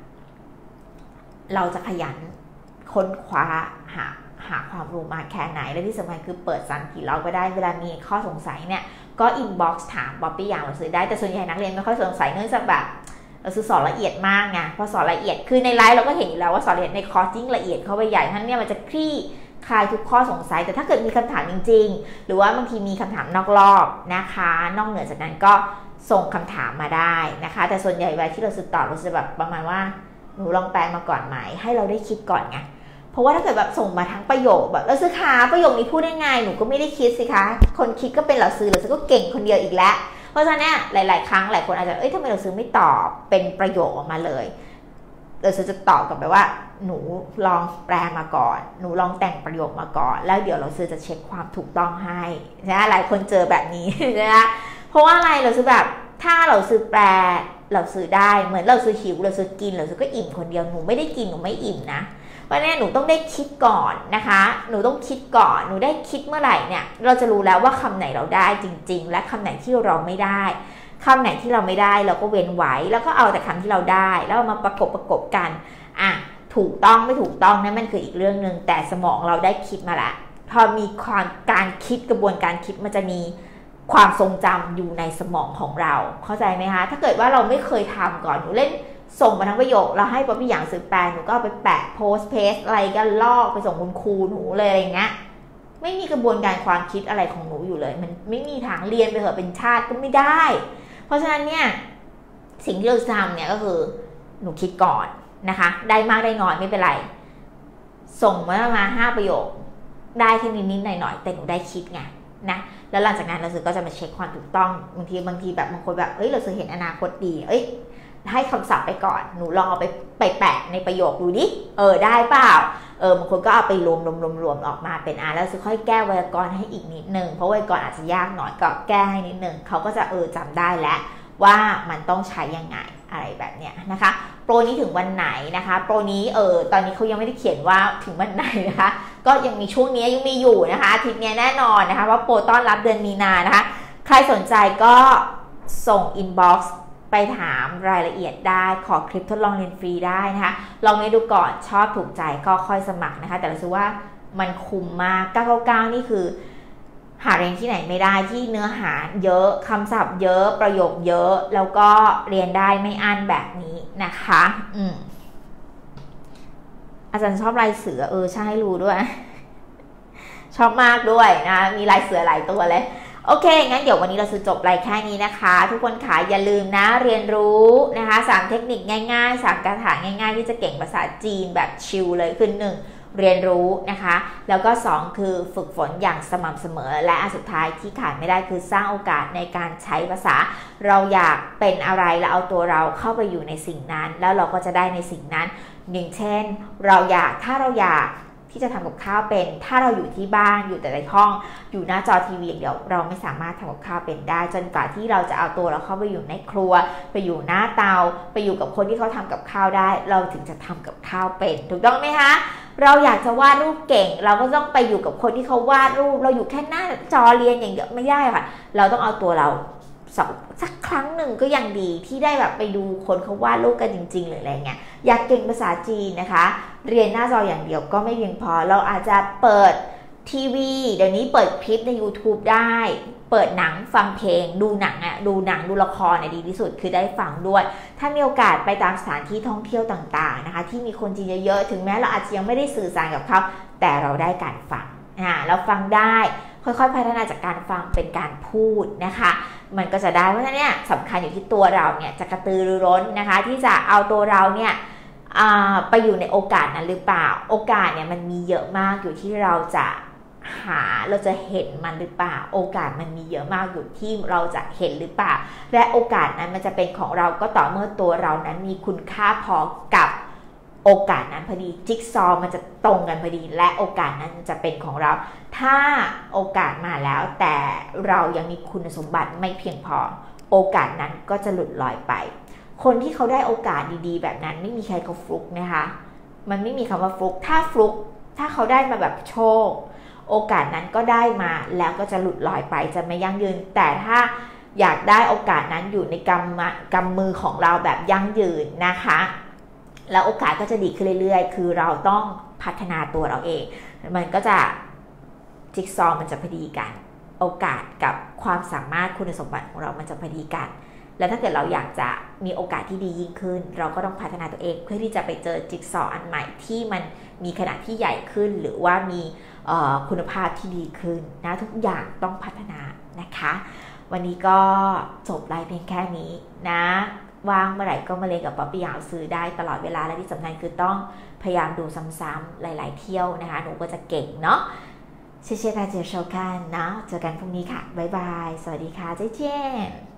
Speaker 1: เราจะขยันค้นคว้าหาหาความรู้มาแค่ไหนและที่สำคัญคือเปิดสันกี่รอบก็ได้เวลามีข้อสงสัยเนี่ยก็อินบ็อกซ์ถามบ๊อบบี้อย่างเราซื้อได้แต่ส่วนใหญ่นักเรียนไม่ค่อยสงสัยเนื่องจากแบบเราซื้อสอนละเอียดมากไงพอสอนละเอียดคือในไลฟ์เราก็เห็นอยู่แล้วว่าสอนละเอียดในคอร์สยิ่งละเอียดเข้าไปใหญ่ท่านเนี่ยมันจะคลี่คลายทุกข้อสงสัยแต่ถ้าเกิดมีคำถามจริงๆหรือว่าบางทีมีคำถามนอกรอบนะคะนอกเหนือจากนั้นก็ส่งคำถามมาได้นะคะแต่ส่วนใหญ่เวลาที่เราซื้อตอบเราจะแบบประมาณว่าหนูลองแปลมาก่อนไหมให้เราได้คิดก่อนไงเพราะว่าถ้าเกิดแบบส่งมาทั้งประโยคแบบเราซื้อขาประโยคนี้พูดได้ไงหนูก็ไม่ได้คิดสิคะคนคิดก็เป็นเราซื้อเราซื้อก็เก่งคนเดียวอีกแล้วเพราะฉะนั้นเนี่ยหลายๆครั้งหลายคนอาจจะเอ้ยทำไมเราซื้อไม่ตอบเป็นประโยคออกมาเลยเราซื้อจะตอบกลับไปว่าหนูลองแปลมาก่อนหนูลองแต่งประโยคมาก่อนแล้วเดี๋ยวเราซื้อจะเช็คความถูกต้องให้นะหลายคนเจอแบบนี้นะเพราะว่าอะไรเราซื้อแบบถ้าเราซื้อแปลเราซื้อได้เหมือนเราซื้อหิวเราซื้อกินเราซื้อก็อิ่มคนเดียวหนูไม่ได้กินหนูไม่อิ่มนะเพราะเนี่ยหนูต้องได้คิดก่อนนะคะหนูต้องคิดก่อนหนูได้คิดเมื่อไหร่เนี่ยเราจะรู้แล้วว่าคำไหนเราได้จริงๆและคำไหนที่เราไม่ได้คำไหนที่เราไม่ได้เราก็เว้นไว้แล้วก็เอาแต่คำที่เราได้แล้วมาประกบประกบกันอ่ะถูกต้องไม่ถูกต้องนั่นมันคืออีกเรื่องนึงแต่สมองเราได้คิดมาละพอมีความการคิดกระบวนการคิดมันจะมีความทรงจำอยู่ในสมองของเราเข้าใจไหมคะถ้าเกิดว่าเราไม่เคยทำก่อนหนูเล่นส่งมาทั้งประโยคเราให้ป๊อปปี้อย่างสื่อแปลหนูก็เอาไปแปะโพสเพสอะไรกันลอกไปส่งคุณครูหนูเลยอะไรเงี้ยไม่มีกระบวนการความคิดอะไรของหนูอยู่เลยมันไม่มีทางเรียนไปเหอะเป็นชาติก็ไม่ได้เพราะฉะนั้นเนี่ยสิ่งที่เราทำเนี่ยก็คือหนูคิดก่อนนะคะได้มากได้น้อยไม่เป็นไรส่งมามาห้าประโยคได้แค่นิดๆหน่อยๆแต่หนูได้คิดไงนะแล้วหลังจากนั้นเราสื่อก็จะมาเช็คความถูกต้องบางทีบางทีแบบบางคนแบบเอ้ยเราสื่อเห็นอนาคตดีเอ้ยให้คำศัพท์ไปก่อนหนูลองเอาไปไปแปะในประโยคดูดิเออได้เปล่าเออบางคนก็เอาไปรวมรวมรวมรวมออกมาเป็นอ่านแล้วสื่อค่อยแก้ไวยากรณ์ให้อีกนิดนึงเพราะไวยากรณ์อาจจะยากหน่อยก็แก้ให้นิดนึงเขาก็จะเออจำได้แล้วว่ามันต้องใช้ยังไงอะไรแบบเนี้ยนะคะโปรนี้ถึงวันไหนนะคะโปรนี้เออตอนนี้เขายังไม่ได้เขียนว่าถึงวันไหนนะคะก็ยังมีช่วงนี้ยังมีอยู่นะคะอาทิตย์นี้แน่นอนนะคะว่าโปรต้อนรับเดือนมีนานะคะใครสนใจก็ส่งอินบ็อกซ์ไปถามรายละเอียดได้ขอคลิปทดลองเรียนฟรีได้นะคะลองเล่นดูก่อนชอบถูกใจก็ค่อยสมัครนะคะแต่รู้สึกว่ามันคุ้มมากเก้าร้อยเก้าสิบเก้านี่คือหาเรียนที่ไหนไม่ได้ที่เนื้อหาเยอะคำศัพท์เยอะประโยคเยอะแล้วก็เรียนได้ไม่อั้นแบบนี้นะคะอืมอาจารย์ชอบลายเสือเออใช่รู้ด้วยชอบมากด้วยนะมีลายเสือหลายตัวเลยโอเคงั้นเดี๋ยววันนี้เราจะจบไลฟ์แค่นี้นะคะทุกคนค่ะอย่าลืมนะเรียนรู้นะคะสามเทคนิคง่ายๆสามคาถาง่ายๆที่จะเก่งภาษาจีนแบบชิลเลยคือหนึ่งเรียนรู้นะคะแล้วก็สองคือฝึกฝนอย่างสม่ำเสมอและอันสุดท้ายที่ขาดไม่ได้คือสร้างโอกาสในการใช้ภาษาเราอยากเป็นอะไรแล้วเอาตัวเราเข้าไปอยู่ในสิ่งนั้นแล้วเราก็จะได้ในสิ่งนั้นอย่างเช่นเราอยากถ้าเราอยากที่จะทำกับข้าวเป็นถ้าเราอยู่ที่บ้านอยู่แต่ในห้องอยู่หน้าจอทีวีอย่างเดียวเราไม่สามารถทำกับข้าวเป็นได้จนกว่าที่เราจะเอาตัวเราเข้าไปอยู่ในครัวไปอยู่หน้าเตาไปอยู่กับคนที่เขาทำกับข้าวได้เราถึงจะทำกับข้าวเป็นถูกต้องไหมคะเราอยากจะวาดรูปเก่งเราก็ต้องไปอยู่กับคนที่เขาวาดรูปเราอยู่แค่หน้าจอเรียนอย่างเดียวไม่ได้ค่ะเราต้องเอาตัวเราสักครั้งหนึ่งก็ยังดีที่ได้แบบไปดูคนเขาวาดรูปกันจริงๆหรืออะไรเงี้ยอยากเก่งภาษาจีนนะคะเรียนหน้าจออย่างเดียวก็ไม่เพียงพอเราอาจจะเปิดทีวีเดี๋ยวนี้เปิดคลิปใน YouTube ได้เปิดหนังฟังเพลงดูหนังอ่ะดูหนังดูละครเนี่ยดีที่สุดคือได้ฟังด้วยถ้ามีโอกาสไปตามสถานที่ท่องเที่ยวต่างๆนะคะที่มีคนจีนเยอะๆถึงแม้เราอาจจะยังไม่ได้สื่อสารกับเขาแต่เราได้การฟังอ่าเราฟังได้ค่อยๆพัฒนาจากการฟังเป็นการพูดนะคะมันก็จะได้เพราะฉะนั้นเนี่ยสำคัญอยู่ที่ตัวเราเนี่ยจะกระตือรือร้นนะคะที่จะเอาตัวเราเนี่ยไปอยู่ในโอกาสนั้นหรือเปล่าโอกาสเนี่ยมันมีเยอะมากอยู่ที่เราจะหาเราจะเห็นมันหรือเปล่าโอกาสมันมีเยอะมากอยู่ที่เราจะเห็นหรือเปล่าและโอกาสนั้นมันจะเป็นของเราก็ต่อเมื่อตัวเรานั้นมีคุณค่าพอกับโอกาสนั้นพอดีจิ๊กซอว์มันจะตรงกันพอดีและโอกาสนั้นจะเป็นของเราถ้าโอกาสมาแล้วแต่เรายังมีคุณสมบัติไม่เพียงพอโอกาสนั้นก็จะหลุดลอยไปคนที่เขาได้โอกาสดีๆแบบนั้นไม่มีใครเขาฟลุกนะคะมันไม่มีคำว่าฟลุกถ้าฟลุกถ้าเขาได้มาแบบโชคโอกาสนั้นก็ได้มาแล้วก็จะหลุดลอยไปจะไม่ยั่งยืนแต่ถ้าอยากได้โอกาสนั้นอยู่ในกำกำมือของเราแบบยั่งยืนนะคะแล้วโอกาสก็จะดีขึ้นเรื่อยๆคือเราต้องพัฒนาตัวเราเองมันก็จะจิ๊กซอว์มันจะพอดีกันโอกาสกับความสามารถคุณสมบัติของเรามันจะพอดีกันแล้วถ้าเกิดเราอยากจะมีโอกาสที่ดียิ่งขึ้นเราก็ต้องพัฒนาตัวเองเพื่อที่จะไปเจอจิ๊กซอว์อันใหม่ที่มันมีขนาดที่ใหญ่ขึ้นหรือว่ามีคุณภาพที่ดีขึ้นนะทุกอย่างต้องพัฒนานะคะวันนี้ก็จบไลฟ์เพียงแค่นี้นะว่างเมื่อไหร่ก็มาเรียนกับป๊อปปี้หยางซื้อได้ตลอดเวลาและที่สำคัญคือต้องพยายามดูซ้ำๆหลายๆเที่ยวนะคะหนูก็จะเก่งเนาะ谢谢大家收看นะเจอกันพรุ่งนี้ค่ะบ๊ายบายสวัสดีค่ะ再见